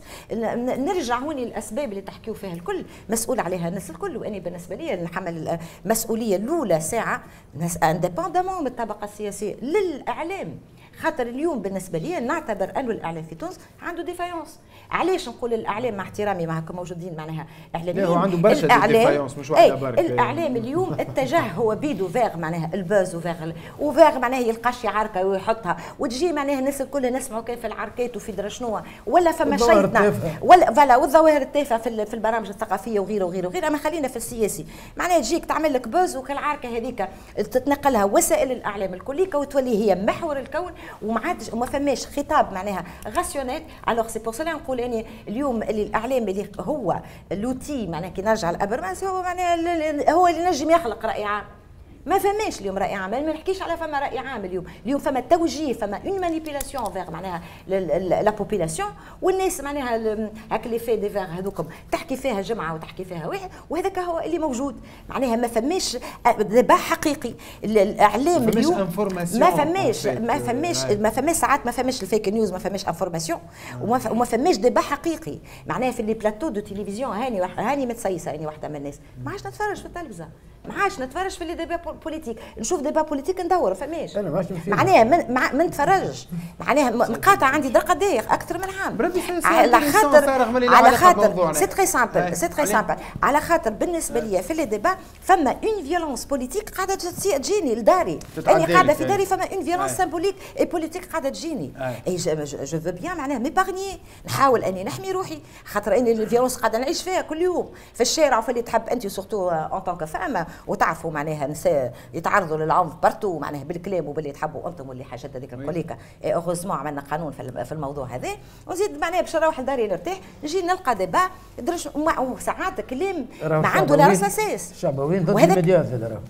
نرجع هوني الاسباب اللي تحكيو فيها الكل مسؤول عليها الناس الكل، واني بالنسبه لي نحمل المسؤوليه الاولى ساعه انديبوندامون من الطبقه السياسيه للاعلام، خاطر اليوم بالنسبه لي نعتبر انه الاعلام في تونس عنده ديفايونس. علاش نقول الاعلام مع احترامي معكم موجودين معناها اعلاميين؟ هو عنده برشا ديفايونس مش واحده برك. الاعلام اليوم اتجه هو بيدو فيغ معناها الباز وفيغ وفيغ معناها يلقى شي عركه ويحطها وتجي معناها الناس الكل نسمعوا كيف العركات وفي درا شنو ولا فما شيطنا ولا فلا والظواهر التافهه في في البرامج الثقافيه وغيره وغيره وغيره. اما خلينا في السياسي معناها تجيك تعمل لك باز وكالعركه هذيك تتنقلها وسائل الاعلام الكليكه وتولي هي محور الكون وما عادش وما فماش خطاب معناها غاسيونيل. الوغ سي بور سلا نقول اني اليوم اللي الاعلام اللي هو لوتي معناها كي نرجع لابرماس هو معناها هو اللي نجم يخلق راي عام. ما فماش اليوم راي عام، ما نحكيش على فما راي عام اليوم، اليوم فما توجيه، فما اون مانيبيلاسيون فيغ معناها لا بوبيلاسيون، والناس معناها هاك لي في دي فيغ هذوكم تحكي فيها جمعه وتحكي فيها واحد، وهذاك هو اللي موجود. معناها ما فماش دبا حقيقي. الاعلام اليوم ما فماش ما فماش ما فماش ساعات ما فماش الفيك نيوز، ما فماش انفورماسيون وما فماش دبا حقيقي. معناها في لي بلاتو دو تيليفزيون هاني هاني متسيسه هاني واحده من الناس ما عادش نتفرج في التلفزه، ما عادش نتفرج في لي ديبا بوليتيك، نشوف ديبا بوليتيك ندور فماش معناها من ما نتفرجش معناها مقاطع عندي درا قد ايه اكثر من عام على خاطر على خاطر سي تري سامبل سي تري سامبل على خاطر بالنسبه لي في لي ديبا فما اون فيولونس بوليتيك قاعده تجيني لداري، انا قاعده في داري فما اون فيولونس سيمبوليك اي بوليتيك قاعده تجيني اي جو فو بيان معناها ميبارني نحاول اني نحمي روحي خاطر اني الفيولونس قاعده نعيش فيها كل يوم في الشارع وفي اللي تحب انت سورتو ان طونك فاما وتعرفوا معناها نساء يتعرضوا للعنف برتو معناها بالكلام وباللي تحبوا انتم واللي حاجات هذيك الكليكا. اوغوزمون عملنا قانون في الموضوع هذا ونزيد معناها باش نروح لداري نرتاح نجي نلقى ديبا درج ساعات كلام ما عنده لا راس اساس. الشعبويين ضد الميديات هذا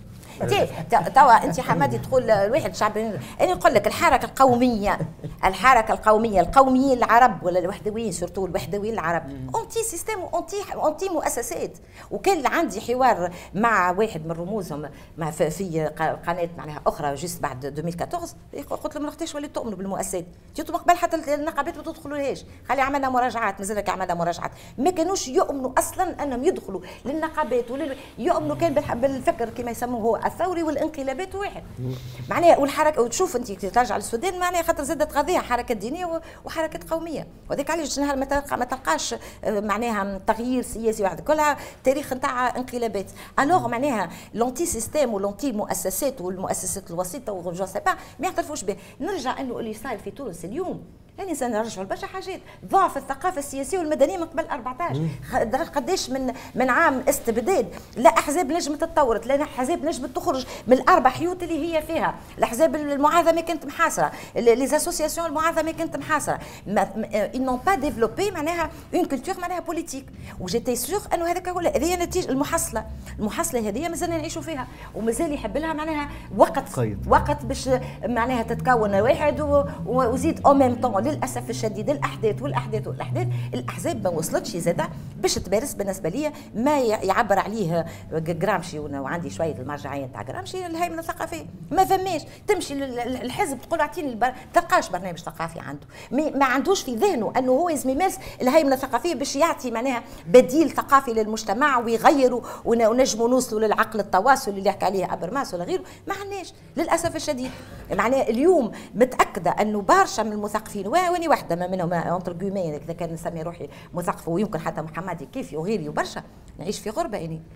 توا انت حمادي تقول الواحد شعبي، انا نقول لك الحركه القوميه الحركه القوميه القوميين العرب ولا الوحدويين سورتو الوحدويين العرب اونتي سيستيم وانتي انتي مؤسسات. وكان عندي حوار مع واحد من رموزهم مع في قناه معناها اخرى جست بعد ألفين وأربعطاش قلت له ما نختارش ولا تؤمنوا بالمؤسسات انتم قبل حتى النقابات ما تدخلولهاش، خلي عملنا مراجعات مازال عملنا مراجعات ما كانوش يؤمنوا اصلا انهم يدخلوا للنقابات ولا يؤمنوا كان بالفكر كما يسموه هو الثوري والانقلابات واحد معناها. والحركه وتشوف انت ترجع للسودان معناها خاطر زادت غذيها حركه دينيه وحركه قوميه، وهذاك علاش نهار ما تلقى ما تلقاش معناها تغيير سياسي واحد كلها تاريخ نتاع انقلابات. الوغ معناها لونتي سيستيم ولونتي مؤسسات والمؤسسات الوسيطه وجو سي با ما يعترفوش به. نرجع انه اللي صاير في تونس اليوم يعني سنرجعوا لبرشا حاجات، ضعف الثقافه السياسيه والمدنيه من قبل أربعطاش قداش من من عام استبداد لا احزاب نجمت تطورت لا احزاب نجمت تخرج من الاربع حيوت اللي هي فيها. الاحزاب المعاظمه كانت محاصره، لي زاسوسياسيون المعاظمه كانت محاصره، ils n'ont pas développé معناها اون كولتور معناها بوليتيك. وجيتي سيغ انه هذاك هو هذه نتيجه المحصله، المحصله هذه مازلنا نعيشوا فيها ومازال يحب لها معناها وقت قيد. وقت باش معناها تتكون واحد وزيد او ميم طون. للاسف الشديد الاحداث والاحداث والاحداث الاحزاب ما وصلتش زاده باش تمارس بالنسبه لي ما يعبر عليه جرامشي، وعندي شويه المرجعيه نتاع جرامشي الهيمنه الثقافيه. ما فماش تمشي الحزب تقول اعطيني البر... تلقاش برنامج ثقافي عنده، ما عندوش في ذهنه انه هو لازم يمارس الهيمنه الثقافيه باش يعطي معناها بديل ثقافي للمجتمع ويغيروا ونجموا نوصلوا للعقل التواصل اللي يحكي عليه ابرماس ولا غيره. ما عندناش للاسف الشديد. معناها اليوم متاكده انه برشا من المثقفين واني واحده ما منهم اونتر جومي اذا كان نسمي روحي مثقفه ويمكن حتى محمدي كيفي وغيري وبرشا نعيش في غربه. اني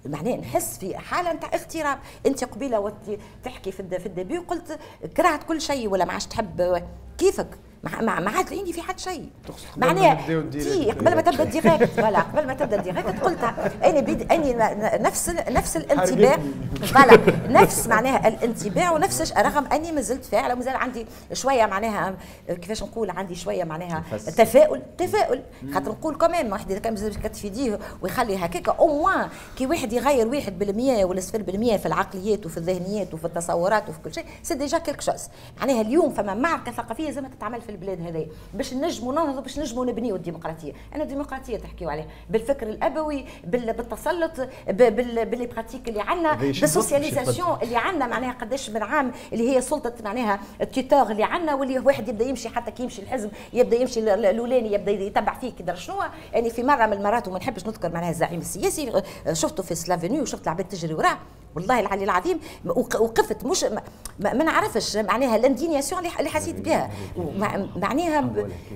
معناها نحس في حاله نتاع اغتراب. انت قبيله وقت تحكي في في الديبي قلت كرهت كل شيء ولا ما عادش تحب كيفك، ما ما عاد تلاقيني في حد شيء. معناها تي قبل ما تبدا الديريكت فوالا قبل ما تبدا الديريكت قلتها انا بيد اني نفس نفس الانتباه فوالا نفس معناها الانتباه ونفس رغم اني ما زلت فاعله ومازال عندي شويه معناها كيفاش نقول عندي شويه معناها تفاؤل تفاؤل خاطر نقول كمان واحد اذا كان مازال كتف يديه ويخلي هكاك او موان كي واحد يغير واحد بالمية ولا صفر بالمية في العقليات وفي الذهنيات وفي التصورات وفي كل شيء سي ديجا كيلك شوز. معناها اليوم فما معركه ثقافيه زي ما تتعمل في البلاد هذه باش نجموا ننهضوا باش نجموا نبنيوا الديمقراطيه. انا الديمقراطيه تحكيوا عليها بالفكر الابوي بالتسلط باللي براتيك اللي عندنا بالسوسياليزاسيون اللي عندنا معناها قداش من عام اللي هي سلطه معناها التيتور اللي عندنا واللي واحد يبدا يمشي حتى كي يمشي الحزب يبدا يمشي الاولاني يبدا يتبع فيه كي شنو. يعني في مره من المرات وما نحبش نذكر معناها الزعيم السياسي شفته في سلافينيو وشفت العباد تجري وراه والله العلي العظيم وقفت مش ما, ما نعرفش معناها الاندينياسيون اللي حسيت بها معناها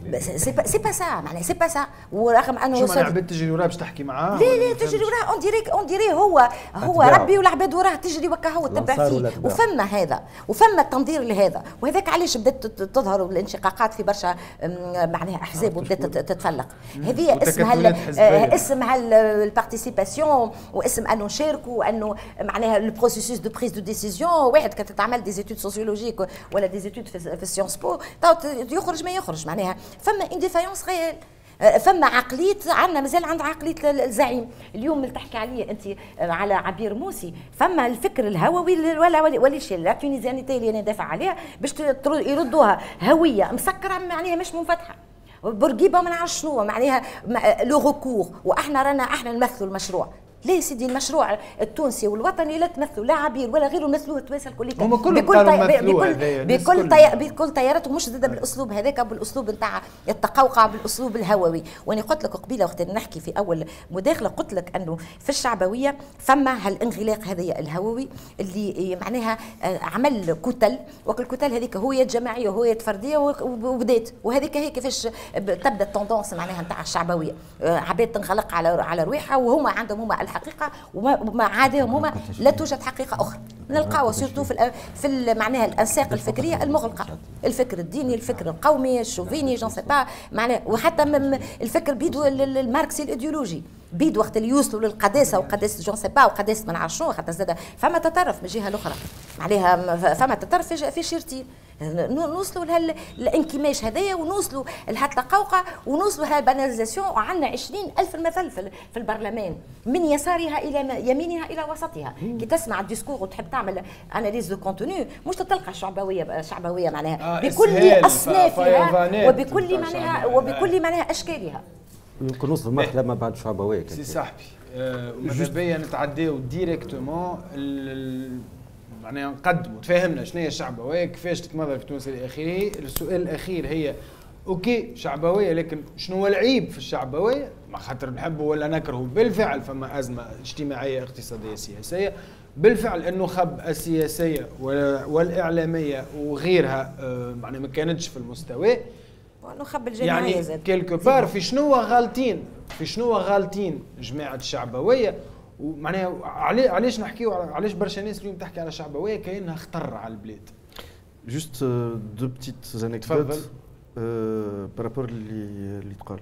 سي با سا معناها سي با سا. ورغم انه شو معناها عباد تجري وراه باش تحكي معاه؟ لا لا تجري وراه اون ديريك اون ديري هو هو ربي والعباد وراه تجري وكا هو تتبع فيه وفما هذا وفما التنظير لهذا وهذاك علاش بدات تظهر الانشقاقات في برشا معناها احزاب وبدات تتفلق. هذه اسمها اسمها البارتيسيباسيون واسم انه نشاركوا وانه معناها البروسيسوس دو بريز دو ديسيزيون. واحد كانت تعمل دي زيتود سوسيولوجيك ولا دي زيتود في سيونس بو يخرج ما يخرج معناها فما ان ديفايونس ريال. فما عقليه عندنا مازال عند عقليه الزعيم. اليوم اللي تحكي عليه انت على عبير موسي فما الفكر الهووي ولا ولا شيء لا تونيزيانيتي اللي انا دافع عليها باش يردوها هويه مسكره معناها مش منفتحه بورقيبه ما نعرفش شنو معناها لو ريكور واحنا رانا احنا نمثلوا المشروع. ليه سيدي المشروع التونسي والوطني لا تمثلوا لا عبير ولا غيره مثلوه التوانسه الكل هما كلهم قالوا مثلوه بكل طي... بكل طيارته مش زاد بالاسلوب هذاك بالاسلوب نتاع التقوقع بالاسلوب الهووي. وانا قلت لك قبيله وقت نحكي في اول مداخله قلت لك انه في الشعبويه فما هالانغلاق هذايا الهووي اللي معناها عمل كتل وكل الكتل هذيك هويه جماعيه وهويه فرديه وبدات وهذيك هي كيفاش تبدا التوندونس معناها نتاع الشعبويه عباد تنغلق على على رواحها وهما عندهم هما الحقيقه وما عادهم هما لا توجد حقيقه اخرى نلقاوها سورتو في في معناها الانساق الفكريه المغلقه الفكر الديني الفكر القومي الشوفيني جون سي با معناها وحتى الفكر بيدو الماركسي الايديولوجي بيد وقت اللي يوصلوا للقداسه وقداسه جون سي با وقداسه ما نعرف شنو حتى زاد فما تطرف من الجهه الاخرى معناها فما تطرف في شيرتين نوصلوا للانكماش هذايا ونوصلوا لهذا التقوقع ونوصلوا لهذا الباناليزاسيون وعندنا عشرين ألف المثل في البرلمان من يسارها الى يمينها الى وسطها. كي تسمع الديسكور وتحب تعمل اناليز دو كونتوني مش تلقى الشعبويه شعبويه معناها آه بكل اصنافها وبكل معناها وبكل معناها اشكالها. يمكن نوصلوا مرحله ما بعد شعبويه سي صاحبي ماذا بيا نتعداو ديريكتومون معناها نقدموا تفاهمنا شنو هي الشعبويه كيفاش تتمظهر في تونس الى اخره. السؤال الاخير هي اوكي شعبويه لكن شنو هو العيب في الشعبويه؟ ما خاطر نحبه ولا نكرهه بالفعل فما ازمه اجتماعيه اقتصاديه سياسيه بالفعل النخب السياسيه والاعلاميه وغيرها معناها ما كانتش في المستوى ونخب الجماعيه يعني كيلكو بار في شنو غالطين في شنو غالطين جماعه الشعبويه ومعناها علاش نحكيو علاش برشا ناس اليوم تحكي على الشعبويه كانها خطر على البلاد. جوست دو بتيت انيكدوت بارابور اللي اللي تقال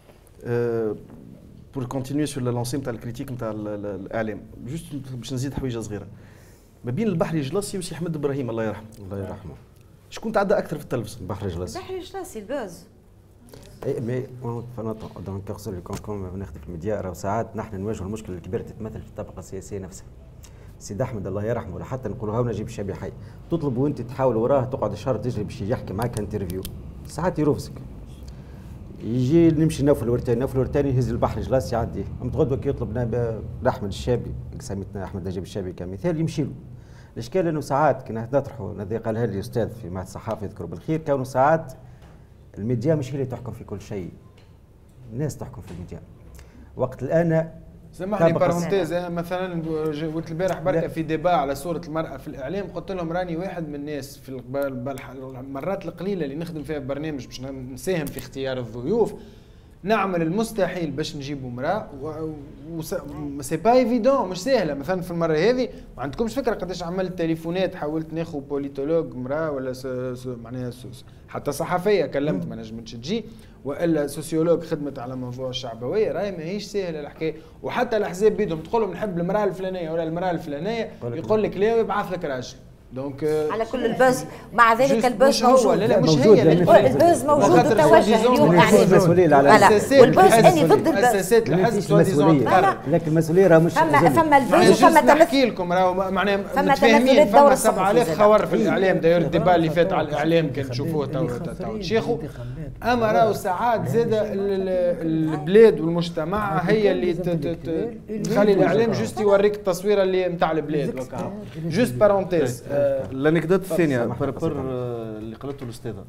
بور كونتينيو سور لا لونسي نتاع الكريتيك نتاع الاعلام جوست باش نزيد حويجه صغيره ما بين البحري جلاسي وسي احمد ابراهيم الله يرحمه الله يرحمه شكون تعدى اكثر في التلفزه؟ البحري جلاسي البحري جلاسي الباز اي مي دونك كارسون اللي كونكم نخدم في الميديا راه ساعات نحن نواجهوا المشكله الكبيره تتمثل في الطبقه السياسيه نفسها. سيد احمد الله يرحمه ولا حتى نقولوا نجيب الشعبي حي تطلب وانت تحاول وراه تقعد شهر تجري باش يحكي معك انترفيو ساعات يرفسك يجي نمشي نوفل الورتاني نوفل الورتاني يهز البحر جلاس يعديه متغدوه كي يطلب احمد الشابي سميتنا احمد نجيب الشابي كمثال يمشي له. الاشكال انه ساعات كنا نطرحوا هذا قالها لي استاذ في معهد الصحافه يذكر بالخير كونه ساعات الميديا مش هي اللي تحكم في كل شيء الناس تحكم في الميديا وقت الان سامحني بارونتيز مثلا قلت البارح بركه في ديبا على صوره المراه في الاعلام قلت لهم راني واحد من الناس في المرات القليله اللي نخدم فيها برنامج باش نساهم في اختيار الضيوف نعمل المستحيل باش نجيبوا مراه و سي با ايفيدون، مش سهله. مثلا في المره هذه ما عندكمش فكره قداش عملت تليفونات، حاولت ناخذ بوليتولوج مراه ولا س... س... معناها س... حتى صحفيه كلمت ما نجمتش تجي، والا سوسيولوج خدمت على موضوع الشعبويه. راهي ماهيش سهله الحكايه. وحتى الاحزاب بيدهم تقول لهم نحب المراه الفلانيه ولا المراه الفلانيه، يقول لك لا ويبعث لك راجل. دونك على كل البوز، مع ذلك البوز موجود. لا لا مش هي البوز موجود وتوجه اليوم عليه. والبوز اني ضد البوز. اساسات الحزب سوا ديزون، لكن المسؤوليه راه مش فما فما البوز وفما تمثيل. نحكي لكم راهو معناها متفاهمين. فما سبعة آلاف خوار في الاعلام، داير الديبال اللي فات على الاعلام كان تشوفوه تو تو شيخو. اما راهو ساعات زاد البلاد والمجتمع هي اللي تخلي الاعلام جوست يوريك التصويره اللي نتاع البلاد. جوست بارونتيز. الانكدوت الثانيه باربر اللي قالته الاستاذه،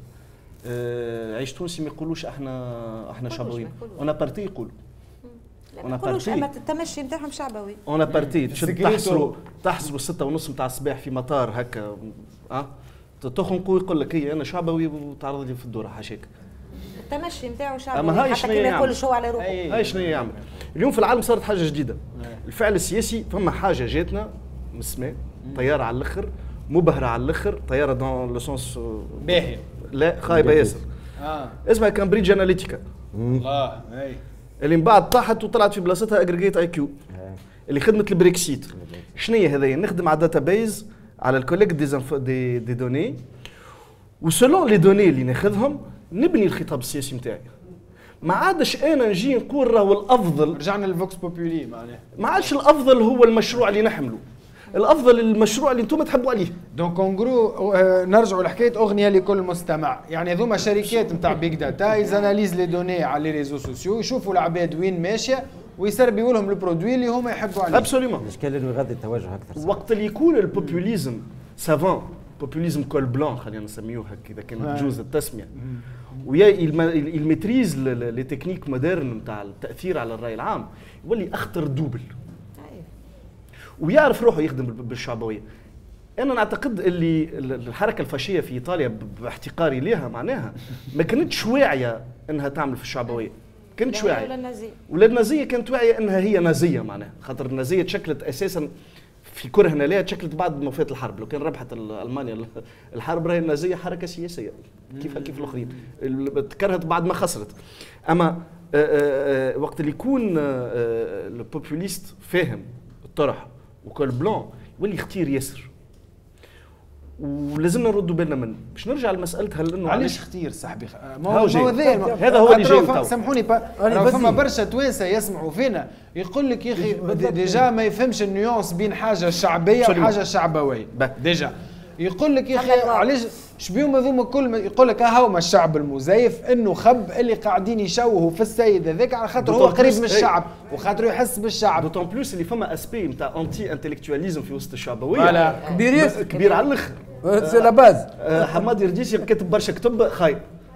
عيش تونسي ما يقولوش احنا احنا شعبويين، اون بارتي يقولوا ما يقولوش، اما التمشي نتاعهم شعبوي. اون بارتي تحصلوا تحصلوا ستة ونص نتاع الصباح في مطار هكا، اه تخنقوا يقول لك هي انا شعبوي وتعرض لي في الدوره حاشاك. التمشي نتاعو شعبوي حتى كي ما يقولش هو على روحه. هاي شنو يعمل؟ اليوم في العالم صارت حاجه جديده، الفعل السياسي. فما حاجه جاتنا من السماء، طياره على الاخر، مبهره على الاخر، طياره دون لو سونس باهيه، لا خايبه ياسر. اه اسمها كامبريدج اناليتيكا. الله اي اللي من بعد طاحت وطلعت في بلاصتها اجريجيت اي كيو اللي خدمت البريكسيت. شنو هي هذايا؟ نخدم على داتابيز على الكوليكت دي دي, دي دوني، وسلون لي دوني اللي ناخذهم نبني الخطاب السياسي نتاعي. ما عادش انا نجي نقول راهو الافضل. رجعنا للفوكس بوبولي معناها. ما عادش الافضل هو المشروع اللي نحمله، الافضل المشروع اللي انتم تحبوا عليه. دونك اون جرو نرجعوا لحكايه اغنيه لكل مستمع. يعني هذوما شركات نتاع بيج داتا يزاناليز لي دوني على لي ريزو سوسيو، يشوفوا العباد وين ماشيه ويسربيوا لهم البرودوي اللي هما يحبوا عليه. ابسوليومون. الاشكال انه يغذي التوجه اكثر. وقت اللي يكون البوبوليزم سافون، بوبوليزم كول بلان خلينا نسميوه هكا اذا كان يجوز التسميه، ويا الميتريز لي تكنيك مودرن نتاع التاثير على الراي العام، يولي اخطر دوبل. ويعرف روحه يخدم بالشعبويه. انا نعتقد اللي الحركه الفاشيه في ايطاليا باحتقاري لها معناها ما كانتش واعيه انها تعمل في الشعبويه، كانتش واعيه. ولا النازيه ولا النازيه كانت واعيه انها هي نازيه معناها، خاطر النازيه تشكلت اساسا في كرهنا لها، تشكلت بعد ما فات الحرب. لو كان ربحت المانيا الحرب راهي النازيه حركه سياسيه كيف كيف الاخرين، تكرهت بعد ما خسرت. اما آآ آآ وقت اللي يكون البوبوليست فاهم الطرح وكل بلان يولي يختير ياسر، ولازمنا نردوا بالنا منه. باش نرجع لمساله هل انه علاش اختير صاحبي؟ هذا هو اللي جاي. سامحوني فما برشا توانسه يسمعوا فينا يقول لك يا اخي ديجا ما يفهمش النيونس بين حاجه شعبيه وحاجه شعبويه. ديجا يقول لك يا اخي علاش شبيهم هذوما كل يقول لك ها هما الشعب المزيف انه خب اللي قاعدين يشوهوا في السيد هذاك على خاطر هو قريب من الشعب وخاطر يحس بالشعب. دوتون بلوس اللي فما اسبي نتاع انتي انتلكتواليزم في وسط الشعبويه كبير كبير على الاخر. سي لا باز. حماد يرديسي كاتب برشا كتب خايب.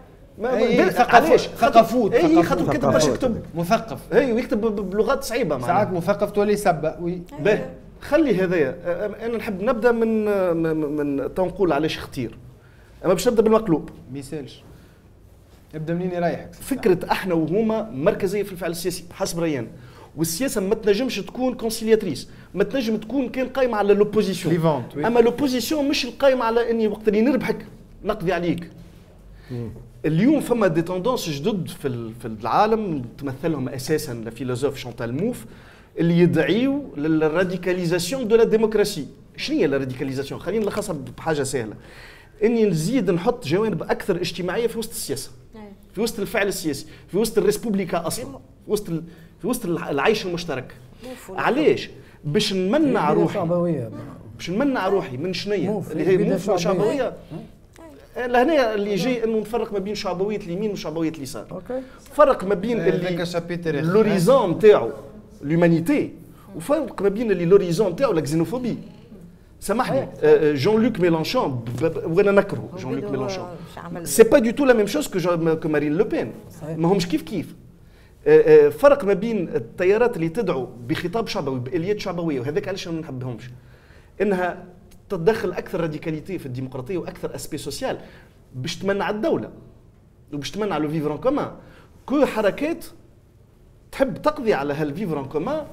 علاش؟ ثقافوت. اي خاطر كاتب برشا كتب مثقف. اي ويكتب بلغات صعيبه معناها. ساعات مثقف تولي سبه. وي باهي خلي هذايا. انا نحب نبدا من من تنقول علاش اختير، اما باش نبدا بالمقلوب. ما يسالش. ابدا منين يريحك. فكره احنا وهما مركزيه في الفعل السياسي حسب ريان، والسياسه ما تنجمش تكون كونسيلياتريس، ما تنجم تكون كان قايمه على لوبوزيسيون. اما لوبوزيسيون مش القايمه على اني وقت اللي نربحك نقضي عليك. مم. اليوم فما دي توندونس جدد في في العالم تمثلهم اساسا الفيلوزوف شانتال موف اللي يدعيوا للراديكاليزاسيون دو لا ديموكراسي. شنو هي الراديكاليزاسيون؟ خلينا نلخصها بحاجه سهله، اني نزيد نحط جوانب اكثر اجتماعيه في وسط السياسه، في وسط الفعل السياسي، في وسط الريسبوبليكا اصلا، في وسط في وسط العيش المشترك. علاش؟ باش نمنع روحي، باش نمنع روحي من شنية اللي هي موف شعبويه. لهنا اللي يجي انه نفرق ما بين شعبويه اليمين وشعبويه اليسار. اوكي. فرق ما بين اللي لوريزون نتاعو لومانيتي، وفرق ما بين اللي لوريزون نتاعو لا كزينوفوبي. سامحني جون لوك ميلانشون وانا نكره جون لوك ميلانشون، سي با دو تو لا ميم شوز كو مارين لو بين، ما همش كيف كيف. فرق ما بين التيارات اللي تدعو بخطاب شعبوي باليات شعبويه، وهذاك علاش ما نحبهمش، انها تتدخل اكثر راديكاليتي في الديمقراطيه واكثر اسبي سوسيال باش تمنع الدوله وباش تمنع لو فيفرون كومان كل حركات تحب تقضي على هالفيفر ان كومان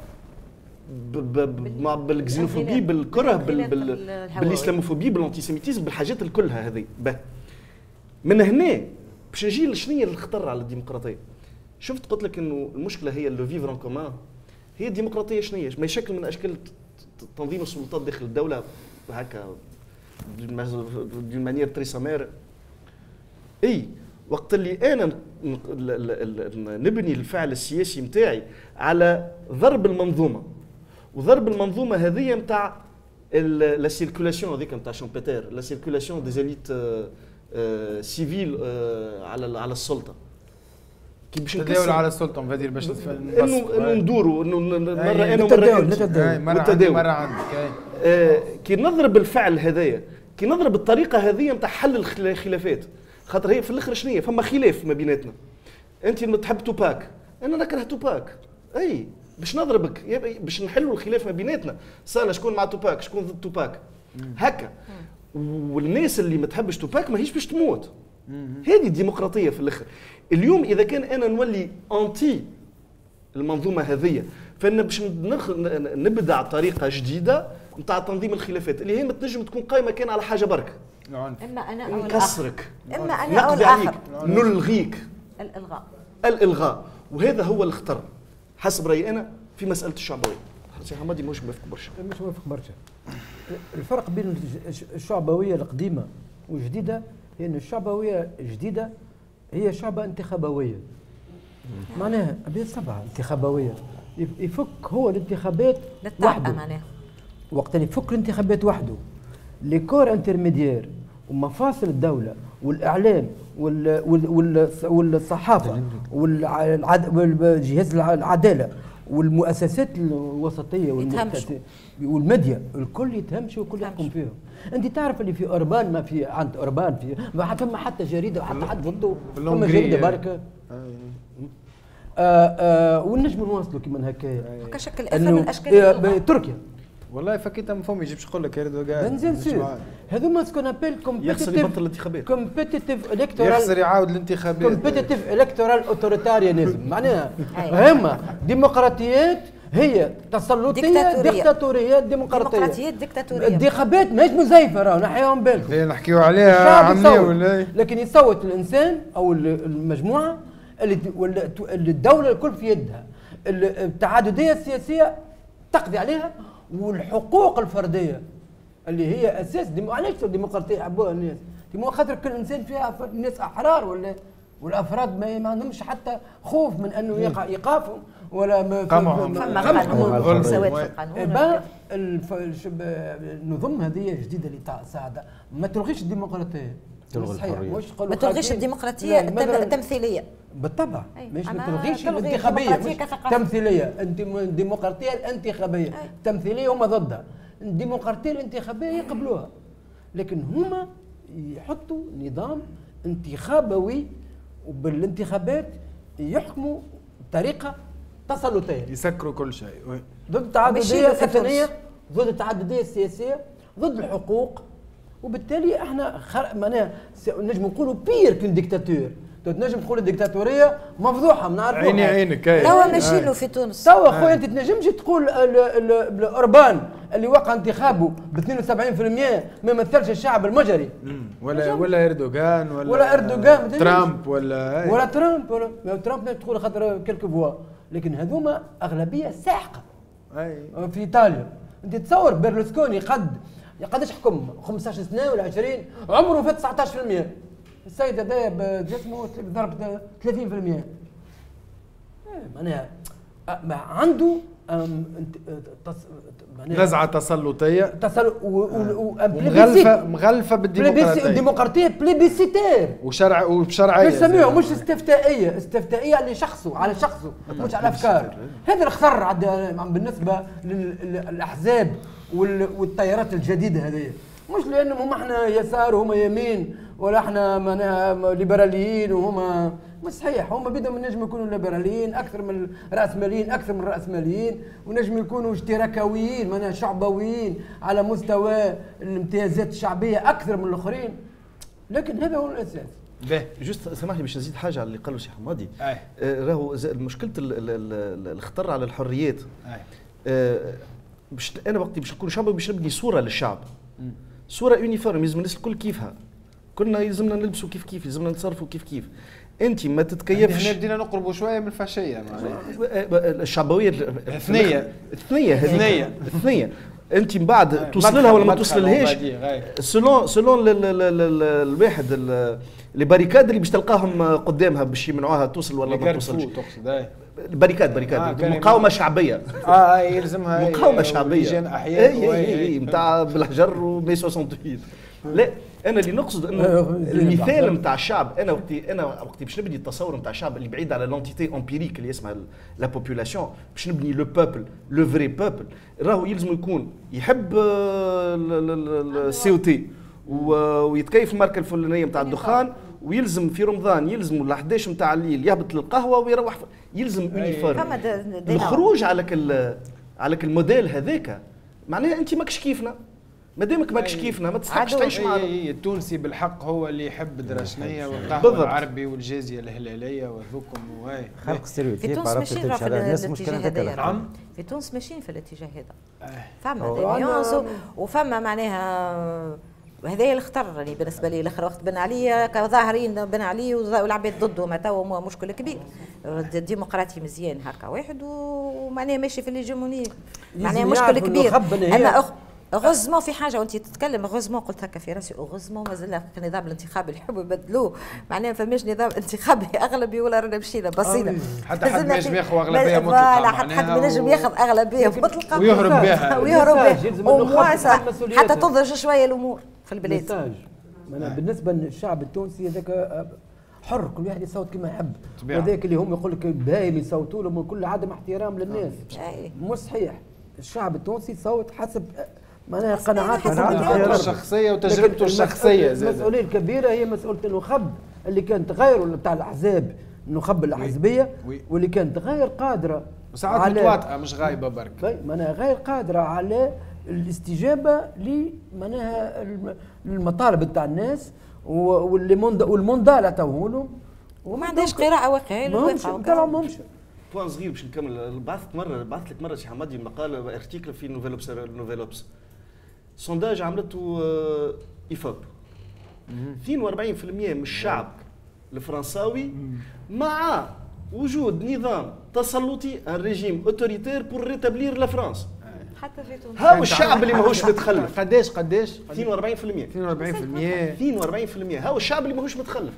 بالكزينوفوبي بالكره بال بال بالاسلاموفوبي بالانتيسيميتيزم بالحاجات الكلها هذه. من هنا باش نجي لشنو هي الخطر على الديمقراطيه. شفت قلت لك انه المشكله هي لو فيفر ان كومان. هي الديمقراطيه شنو هي؟ ما يشكل من اشكال تنظيم السلطات داخل الدوله هكا دون مانيير تري سامير. اي وقت اللي انا نبني الفعل السياسي نتاعي على ضرب المنظومه، وضرب المنظومه هذه نتاع لا سيركولاسيون هذيك نتاع شومبيتر، لا سيركولاسيون دي زيليت سيفيل على على السلطه. كي باش نتداول على السلطه مفادير باش انه انه ندوروا انه مره انا ومره مره عندي مره عندك. كي نضرب الفعل هذايا، كي نضرب الطريقه هذه نتاع حل الخلافات، خاطر هي في الاخر شنو هي؟ فما خلاف ما بيناتنا. انت تحب توباك، انا نكره توباك. اي باش نضربك باش نحلوا الخلاف ما بيناتنا، سالا شكون مع توباك شكون ضد توباك هكا. والناس اللي ما تحبش توباك ماهيش باش تموت. هذه الديمقراطيه في الاخر. اليوم اذا كان انا نولي انتي المنظومه هذه، فانا باش نبدع طريقه جديده نتاع تنظيم الخلافات اللي هي ما تنجم تكون قائمه كان على حاجه برك. اما انا او نكسرك، اما انا او الاخر، نلغيك. الالغاء الالغاء، وهذا هو الخطر حسب رايي انا في مساله الشعبويه. سي حمادي مش موافق برشا. مش موافق برشا. الفرق بين الشعبويه القديمه والجديده هي ان الشعبويه الجديده هي شعبه انتخابويه. معناها ابيض سبعه انتخابويه، يفك هو الانتخابات وحده. معناها وقت اللي يفك الانتخابات وحده، لي كور انترميديير ومفاصل الدوله والاعلام وال وال والصحافه والجهاز العداله والمؤسسات الوسطيه والميديا الكل يتهمش والكل يحكم فيهم. انت تعرف اللي في اوربان ما في عند اوربان في ما فما حتى جريده حتى حد ضده، فما جريده بركه. ونجم نواصلوا كيما هكايا كشكل اخر من اشكال تركيا. والله فكيتها من فمي يجيبش يقول لك اردوغان بنزين سير هذوما سكون ابيل يخسر يبطل الانتخابات، كومبيتيتيف الكتورال، يخسر يعاود الانتخابات، كومبيتيتيف الكتورال اوتوريتاريانيزم. معناها هما ديمقراطيات هي تسلطيه ديكتاتوريه ديمقراطيه ديمقراطيات ديكتاتوريه. الانتخابات ماهيش مزيفه راهو نحيهم بالك اللي نحكيو عليها عمليه ولا، لكن يصوت الانسان او المجموعه اللي الدوله الكل في يدها. التعدديه السياسيه تقضي عليها، والحقوق الفرديه اللي هي اساس ديم... علاش الديمقراطيه يحبوها الناس؟ ديما خاطر كل انسان فيها ناس احرار، ولا والافراد ما, ما عندهمش حتى خوف من انه يقع ايقافهم ولا ما قمعهم. فما قانون مساواه في القانون. الف... النظم هذه جديده اللي تساعدها ما تلغيش الديمقراطيه، تلغي الحريه، ما تلغيش الديمقراطيه التمثيليه بالطبع. مش ما تلغيش الانتخابيه، مش تمثيليه. انت الديمقراطيه الانتخابيه التمثيليه هما ضدها، الديمقراطيه الانتخابيه يقبلوها، لكن هما يحطوا نظام انتخابوي وبالانتخابات يحكموا بطريقه تسلطيه، يسكروا كل شيء ضد التعدديه الثانيه، ضد التعدديه السياسيه، ضد الحقوق. وبالتالي احنا خر... معناها نجم نقولوا بير كون ديكتاتور. تنجم تقول الديكتاتوريه مفضوحه ما نعرفوها. عيني عينك توا ماشي له في تونس. توا خويا انت تنجمش تقول اوربان اللي وقع انتخابه ب اثنين وسبعين بالمئة ما يمثلش الشعب المجري، ولا ولا اردوغان ولا ولا اردوغان ترامب ولا ولا ترامب ولا ترامب تقول خاطر كيلكو فوا، لكن هذوما اغلبيه ساحقه. اي في ايطاليا انت تصور بيرلوسكوني قد قداش حكم خمسطاش سنه ولا عشرين، عمره فات تسعطاش بالمئة. السيد هذايا بجسمه ضرب ثلاثين بالمئة. معناها عنده نزعه تسلطيه تسلط ومغلفه مغلفه بالديمقراطيه، الديمقراطيه بليبيسيتير وشرع وبشرعيه يسميوها مش استفتائيه، استفتائيه على شخصه على شخصه مش على افكار. هذا الخطر بالنسبه للاحزاب والتيارات الجديده هذه، مش لانهم هم احنا يسار وهم يمين ولا احنا معناها ليبراليين وهم مش صحيح. هم بدهم نجم يكونوا ليبراليين اكثر من الراسماليين، اكثر من الراسماليين، ونجم يكونوا اشتراكويين معناها شعبويين على مستوى الامتيازات الشعبيه اكثر من الاخرين، لكن هذا هو الاساس. باهي جوست سامحني باش نزيد حاجه على اللي قاله سي حمادي. أي. آه راهو مشكله الخطر على الحريات. أي. آه باش انا وقتي باش نكون شعبي باش نبني صوره للشعب. م. صوره يونيفورم يلزم الناس الكل كيفها. كلنا يلزمنا نلبسوا كيف كيف، يلزمنا نتصرفوا كيف كيف. انت ما تتكيفش. احنا بدينا نقربوا شويه من الفاشيه الشعبويه الثنيه الثنيه هذه الثنيه الثنيه انت من بعد توصل لها ولا ما توصل لهاش سلون سلون الواحد الباريكاد اللي باش تلقاهم قدامها باش يمنعوها توصل ولا ما توصلش. تقصد الباريكاد باريكاد مقاومه شعبيه. اه يلزمها مقاومه شعبيه احياء اي نتاع بالحجر ومي ثمانية وثمانين. لا انا اللي نقصد انه المثال نتاع الشعب انا وقتي انا وقتي باش نبني التصور نتاع الشعب اللي بعيد على لونتيتي امبيريك اللي اسمها لا بوبولاسيون، باش نبني لو بوبل لو فري بوبل راهو يلزم يكون يحب السي او تي ويتكيف الماركه الفلانيه نتاع الدخان، ويلزم في رمضان يلزم ل احد عشر نتاع الليل يهبط للقهوه ويروح يلزم يونيفورم. الخروج على كل على كل الموديل هذاك معناها انت ماكش كيفنا، ما دامك ماكش كيفنا ما تستحقش تعيش معنا. التونسي بالحق هو اللي يحب الدرشنيه والقهوه العربي والجازيه الهلاليه وذوكم وهاي خلق ستيريوتيب. في تونس ماشيين في الاتجاه هذا. نعم في تونس ماشيين في الاتجاه هذا. فما دينيونس وفما معناها هذا الخطر اللي بالنسبه لي الاخر وقت بن علي كظاهرين بن علي والعباد ضده ما تو مشكل كبير. الديمقراطي مزيان هكا واحد ومعناها ماشي في الهيجمونيه معناها مشكل كبير. انا غزمو في حاجه وانت تتكلم غزمو قلت هكا في راسي غزمو مازال في النظام الانتخابي اللي يحبوا يبدلوه معناها فماش نظام انتخابي اغلبي ولا رانا مشينا بسيطه. حتى حد ما ينجم ياخذ اغلبيه مطلقه. لا حتى حد ما ينجم ياخذ اغلبيه مطلقه ويهرب بها ويهرب بها حتى تنضج شويه الامور في البلاد. انا بالنسبه للشعب التونسي هذاك حر كل واحد يصوت كما يحب، وذاك اللي هم يقول لك باهي اللي يصوتوا لهم كل عدم احترام للناس مش صحيح. الشعب التونسي يصوت حسب معناها قناعاته الشخصيه وتجربته الشخصيه. المسؤوليه الكبيره هي مسؤوليه النخب اللي كانت تغير بتاع الاحزاب، النخب الاحزبيه واللي كانت غير قادره وساعات متواطئه مش غايبه برك معناها غير قادره على الاستجابه لمعناها المطالب نتاع الناس والمنضاله توهم وما عندهاش قراءه واقعيه للواقع. ما همش بوان صغير باش نكمل. بعثت مره بعثت لك مره سي حمادي مقال ارتيكل في نوفيل اوبس نوفيل اوبس سونداج عملته ايفوب اثنين وأربعين بالمئة من الشعب الفرنساوي مع وجود نظام تسلطي الريجيم اوتوريتير بور ريتابلير لا فرانس. حتى في تونس هاو الشعب اللي ماهوش متخلف. قداش قداش اثنين وأربعين بالمئة اثنين وأربعين بالمئة اثنين وأربعين بالمئة هاو الشعب اللي ماهوش متخلف.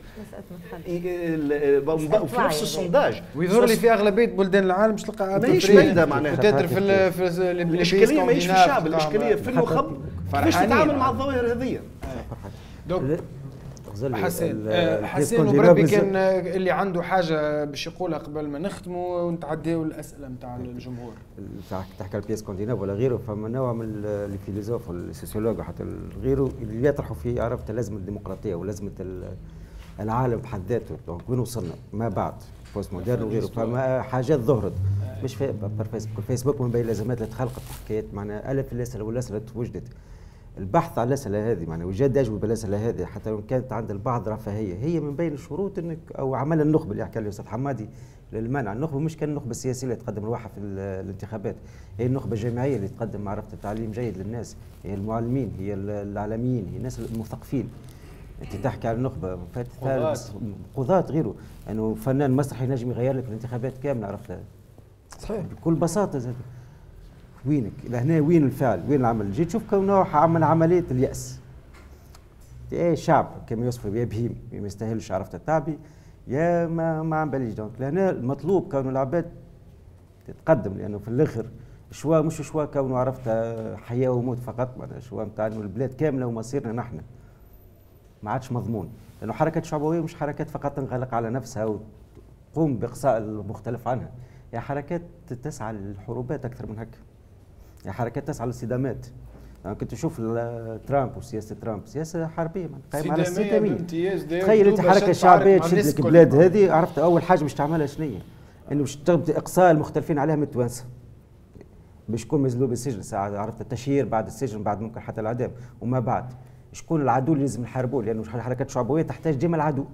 وفي نفس السونداج ويظهر لي في اغلبيه بلدان العالم مش تلقى ماهيش بعيده معناها. تتر في الاشكاليه ماهيش في الشعب، الاشكاليه في النخب كيفاش تتعامل مع الظواهر هذه. دوك حسين حسين وبربي كان اللي عنده حاجه باش يقولها قبل ما نختموا ونتعداو الاسئله نتاع الجمهور. تحكي البيس كونديناف ولا غيره، فما نوع من الفيلوزوف والسوسيولوج وحتى غيره اللي يطرحوا في عرفت لازمه الديمقراطيه ولازمه العالم بحد ذاته. دونك وين وصلنا ما بعد بوست مودرن وغيره، فما حاجات ظهرت مش في فيسبوك من بين الازمات اللي تخلقت حكايات معنا الاف الاسئله والاسئله توجدت. البحث على الاسئله هذه معناها وجاد اجوبه الاسئله هذه حتى لو كانت عند البعض رفاهيه، هي من بين الشروط انك او عمل النخبه اللي حكى لي الاستاذ حمادي للمنع. النخبه مش كان النخبه السياسيه اللي تقدم روحها في الانتخابات، هي النخبه الجامعيه اللي تقدم معرفه التعليم جيد للناس، هي المعلمين، هي الاعلاميين، هي الناس المثقفين. انت تحكي على النخبه قضاة غيره، انه يعني فنان مسرحي نجم يغير لك الانتخابات كامله عرفتها. صحيح بكل بساطه زاد. وينك؟ لهنا وين الفعل؟ وين العمل؟ جيت تشوف كونه عمل عمليه الياس. ايه شعب كما يوصف يا بهيم ما يستاهلش عرفت التعبي يا ما ما عم باليش. دونك لهنا المطلوب كونه العباد تتقدم، لانه في الاخر شوا مش شوا كونه عرفت حياه وموت فقط، معناها شوا نتاع البلاد كامله ومصيرنا نحن. ما عادش مضمون، لانه حركه شعبويه مش حركات فقط تنغلق على نفسها وتقوم باقصاء المختلف عنها، هي حركات تسعى للحروبات اكثر من هكا. هي حركات تسعى للصدامات. يعني كنت تشوف ترامب وسياسه ترامب سياسه حربيه قائمه على الصداميه. تخيل انت حركه شعبيه تشد لك البلاد هذه، عرفت اول حاجه باش تعملها شنو هي؟ انه باش تبدا اقصاء المختلفين عليها من التوانسه. باش يكون مزلوب السجن ساعه، عرفت التشهير بعد السجن بعد ممكن حتى الاعدام وما بعد. شكون العدو اللي لازم نحاربوه؟ لانه الحركات الشعبويه تحتاج ديما العدو.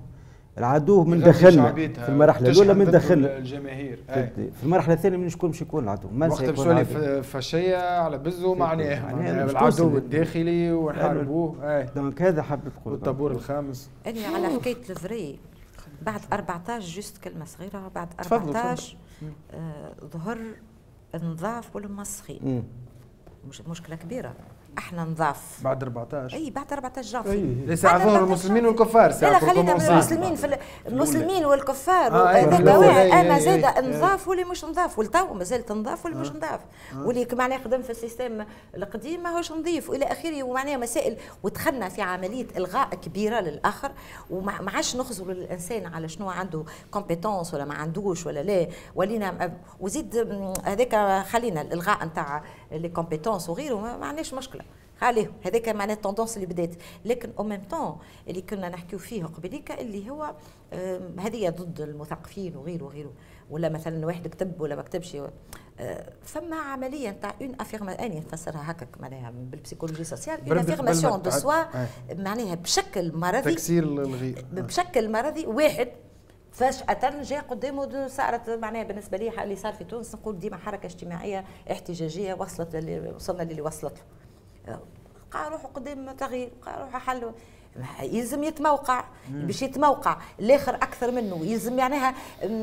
العدو من يغذي داخلنا شعبيتها، في المرحله تشحن الاولى من ضد داخلنا. الجماهير. في المرحله الثانيه من شكون باش يكون العدو؟ من وقت سيكون بشولي العدو؟ فاشيه على بزو معناه معناها مش العدو توصل. الداخلي ونحاربوه. اي دونك هذا حبيت نقول. والطابور الخامس. أنا على حكاية الفري بعد أربعطاش جوست كلمة صغيرة بعد تفضل، أربعطاش آه ظهر النظاف والمسخين. مش مشكلة كبيرة. احنا نضاف بعد أربعطاش. اي بعد أربعطاش جانفي. ليس ظهر المسلمين والكفار. لا لا خلينا من المسلمين في المسلمين والكفار آه هذاك آه واحد. آه اما آه زاد آه نضاف واللي مش نضاف والتو مازالت نضاف واللي مش نضاف واللي معناها خدم في السيستم القديم ماهوش نظيف والى اخره. ومعناها مسائل ودخلنا في عمليه الغاء كبيره للاخر وما عادش نخزروا للانسان على شنو عنده كومبيتونس ولا ما عندوش ولا لا. ولينا وزيد هذاك خلينا الالغاء نتاع لي كومبيتونس وغيره ما عندناش مشكله عليه. هذاك معناه التوندونس اللي بدات. لكن او ميم طون اللي كنا نحكيو فيه قبليك اللي هو هذه ضد المثقفين وغيره وغيره ولا مثلا واحد كتب ولا ما كتبش. فما عمليه نتاع اون افيرما اني نفسرها هكاك معناها بالبسيكولوجي سوسيال اون افيرماسيون دو سوا معناها بشكل مرضي تكسير الغير بشكل مرضي. واحد فجأة جاء قدامه صارت معناها بالنسبة لي اللي صار في تونس نقول ديما حركة اجتماعية احتجاجية وصلت اللي وصلنا للي وصلت له. قال روحوا قدام تغيير قال روحوا حلوا يلزم يتموقع باش يتموقع الاخر اكثر منه يلزم معناها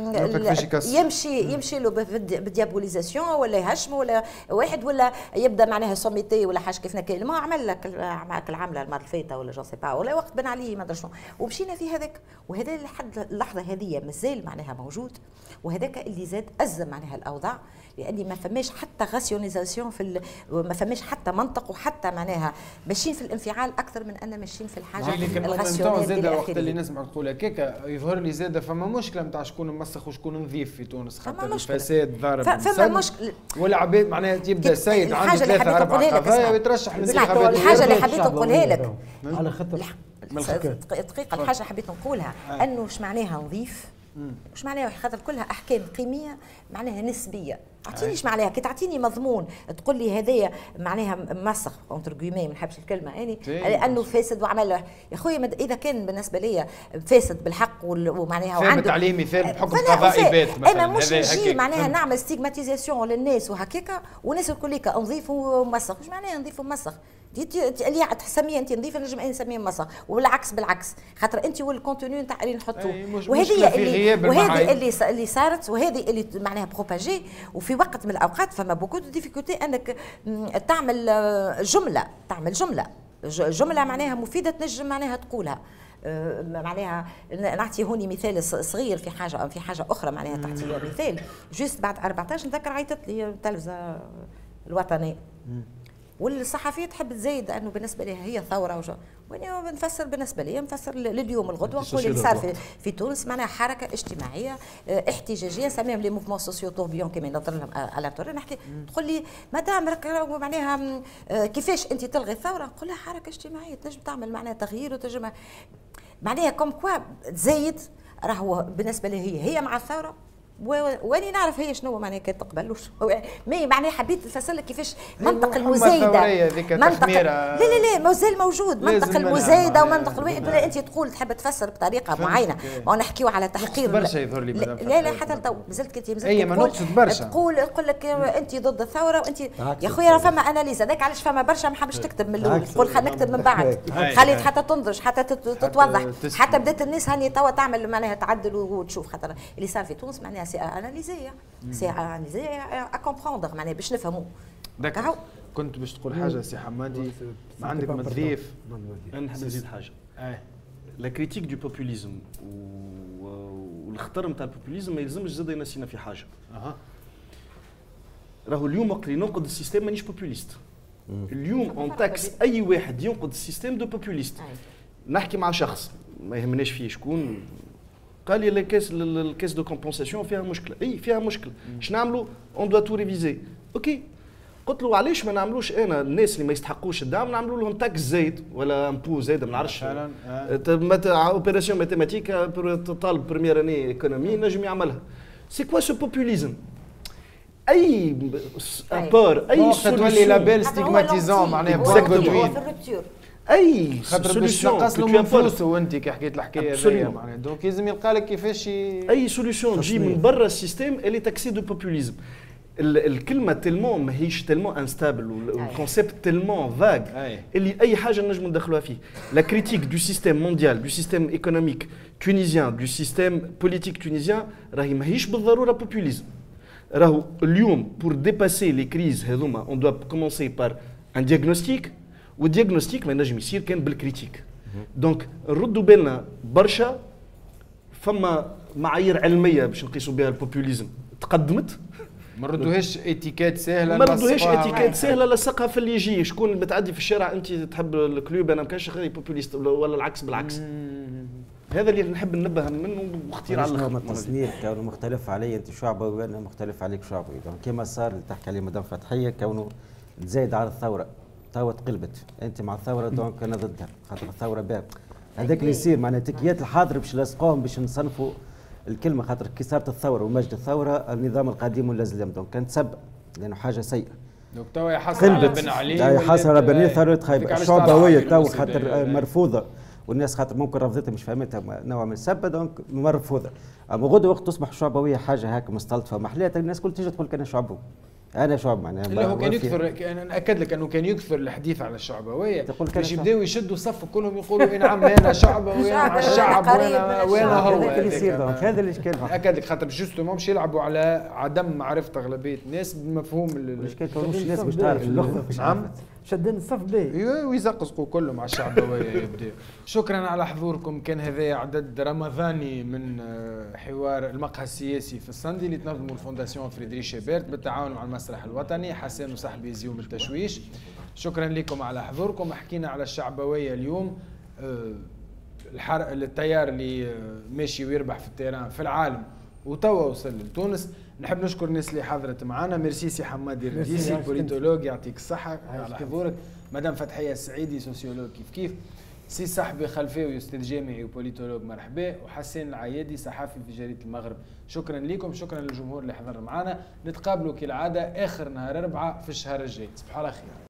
يمشي يمشي له بديابوليزاسيون ولا يهشم ولا واحد ولا يبدا معناها سوميتي ولا حاجه كيف كان ما عمل لك معك العمله المره الفايته ولا جو سي با ولا وقت بن عليه ما ادري شنو ومشينا في هذاك. وهذا لحد اللحظه هذه مازال معناها موجود وهذاك اللي زاد ازم معناها الاوضاع لاني ما فماش حتى غاسيونيزاسيون في ما فماش حتى منطق وحتى معناها ماشيين في الانفعال اكثر من ان ماشيين في الحاجه الغاسيونيل. زاد وقت اللي نسمع تقول هكاك يظهر لي زاد فما مشكله نتاع شكون مسخ وشكون نظيف في تونس خاطر الفساد ضارب فما مشكله والعباد معناها يبدا السيد عنده ثلاثه اربع قضايا ويترشح للانتخابات. الحاجه اللي حبيت نقولها لك على خاطر دقيقه الحاجه اللي حبيت نقولها انه واش معناها نظيف واش معناها خاطر كلها احكام قيميه معناها نسبيه. اعطيني ايش معناها كي تعطيني مضمون تقول لي هذايا معناها مسخ اونتر غومي ما نحبش الكلمه يعني لانه فاسد وعمل يا خويا اذا كان بالنسبه لي فاسد بالحق ومعناها وعنده عليه مثال بحكم قضائي بات مثلا انا مش نجي معناها نعمل ستيغماتيزاسيون للناس وهكاكا والناس الكل نظيف ومسخ واش معناها نظيف ومسخ اللي تسميه انت نظيفه نجم انا نسميه مسخ والعكس بالعكس خاطر انت والكونتوني نتاع اللي نحطوه وهذه اللي وهذه اللي اللي صارت وهذه اللي معناها بروباجي. وفي وقت من الاوقات فما بوكو دو ديفيكولتي انك تعمل جمله تعمل جمله جمله معناها مفيده تنجم معناها تقولها معناها نعطي هوني مثال صغير في حاجه في حاجه اخرى معناها تعطي مثال جوست بعد أربعطاش نذكر عيطت لي التلفزه الوطنيه والصحفيه تحب تزايد انه بالنسبه لها هي ثوره وجو وانا بنفسر بالنسبه لي نفسر لليوم الغدوه نقول اللي صار في, في تونس معناها حركه اجتماعيه احتجاجيه نسميهم لي موفمون سوسيو توربيون كما نظر لهم على طول نحكي تقول لي مادام معناها كيفاش انت تلغي الثوره نقول لها حركه اجتماعيه تنجم تعمل معناها تغيير وتنجم معناها كوم كوا تزايد راهو بالنسبه لي هي هي مع الثوره واني نعرف هي شنو معناها كانت تقبل مي معناها حبيت نفسر لك كيفاش منطق المزايده منطق لا لا لا مازال موجود منطق المزايده ومنطق الواحد ولا انت تقول تحب تفسر بطريقه معينه ما نحكيو على تحقير برشا يظهر لي لا لا حتى تو مازلت كنت مازلت تقول تقول لك انت ضد الثوره وانت يا خويا راه فما اناليز هذاك علاش فما برشا ما حبش تكتب من الاول تقول خلينا نكتب من بعد خليت حتى تنضج حتى تتوضح حتى بدات الناس هاني توا تعمل معناها تعدل وتشوف خاطر اللي صار في تونس معناها سي اناليزيه سي اناليزيه ا كومبروندر معناها باش نفهموا. داك كنت باش تقول حاجه سي حمادي ما عندك مضيف. انا نحب نزيد حاجه لا كريتيك دو بوبوليزم والخطر نتاع البوبوليزم ما يلزمش زاد ينسينا في حاجه. اها راهو اليوم وقت اللي ننقد السيستم مانيش بوبوليست. اليوم اون تاكس اي واحد ينقد السيستم دو بوبوليست. نحكي مع شخص ما يهمناش فيه شكون قال لي الكاس الكاس دو كومبونساسيون فيها مشكله. اي فيها مشكله. اش نعملوا؟ اون دوا تو ريفيزي. اوكي قلت له علاش ما نعملوش انا الناس اللي ما يستحقوش الدعم نعملوا لهم تاكس زايد ولا امبو زايد ما نعرفش اوبيراسيون ماتيماتيك طالب بريمير اني ايكونومي نجم يعملها. سي كوا سو بوبوليزم؟ اي ابار اي تولي لابيل ستيغماتيزون معناها في الرupture اي خاطر باش تنقص له من فلوسه وانت كي حكيت الحكايه هذيا معناها دونك لازم يلقى لك كيفاش اي سوليسيون تجي من برا السيستيم اللي تاكسي دو بوبوليزم. الكلمه تلمون ماهيش تلمون انستابل والكونسيبت تلمون فاغ اللي اي حاجه نجم ندخلوها فيه. لا كريتيك دو سيستيم مونديال دو سيستيم ايكونوميك تونيزيان دو سيستيم بوليتيك تونيزيان راهي ماهيش بالضروره بوبوليزم. راهو اليوم بور ديباسي لي كريز هذوما اون دوا كومونسي بار ان دياغنوستيك، والدياغنوستيك ما ينجم يصير كان بالكريتيك. دونك نردوا بالنا برشا فما معايير علميه باش نقيسوا بها البوبوليزم تقدمت، ما ردوهاش اتيكات سهله، ما ردوهاش اتيكات سهله لصقها في اللي يجي. شكون بتعدي في الشارع انت تحب الكلوب انا ما كانش خلي بوبوليست ولا العكس بالعكس. هذا اللي نحب ننبه منه واختير على الاخر. التصنيف كونه مختلف علي انت شعبوي وانا مختلف عليك شعبوي، دونك كما صار اللي تحكي عليه مدام فتحيه كونه تزايد على الثوره، توا تقلبت انت مع الثوره دونك انا ضدها خاطر الثوره باب هذاك اللي يصير معناها تكيات الحاضر باش نلصقوهم باش نصنفوا الكلمه خاطر كي صارت الثوره ومجد الثوره النظام القديم ولا زلم دونك كانت سب لانه حاجه سيئه. دونك توا يحصل على بن علي يحصل على بن ثوره خايبه الشعبويه توا خاطر مرفوضه والناس خاطر ممكن رفضتها مش فهمتها نوع من السبه دونك مرفوضه. اما غدوه وقت تصبح الشعبويه حاجه هاك مستلطفه محلية الناس كل تيجي تقول انا شعبوي انا شعب معناها. لا هو كان يكثر، انا ناكد لك انه كان يكثر الحديث على الشعبويه باش يبداو يشدوا صف كلهم يقولوا اي نعم انا شعبوي مع الشعب وانا وانا هو هذا اللي يصير هذا اللي كان اكد لك خاطر جوستومون باش يلعبوا على عدم معرفه اغلبيه الناس بمفهوم المشكل كونوش الناس باش تعرف اللغه. نعم شدين الصف باهي ويزقزقوا كلهم على الشعبويه يبداو. شكرا على حضوركم، كان هذا عدد رمضاني من حوار المقهى السياسي في السندي اللي تنظمه الفونداسيون فريدريش شيبرت بالتعاون مع المسرح الوطني. حسان وصاحبي زيوم التشويش، شكرا لكم على حضوركم. حكينا على الشعبويه اليوم، الحرق التيار اللي ماشي ويربح في التيران في العالم وتوا وصل لتونس. نحب نشكر الناس اللي حضرت معنا. ميرسي سي حمادي الرديسي بوليتولوج يعطيك الصحة على حضورك. مدام فتحية السعيدي سوسيولوج كيف كيف. سي صاحبي خلفاوي استاذ جامعي وبوليتولوج مرحبا. وحسين العيادي صحافي في جريدة المغرب. شكرا لكم، شكرا للجمهور اللي حضر معنا. نتقابلوا كالعادة آخر نهار أربعة في الشهر الجاي. صباح الله خير.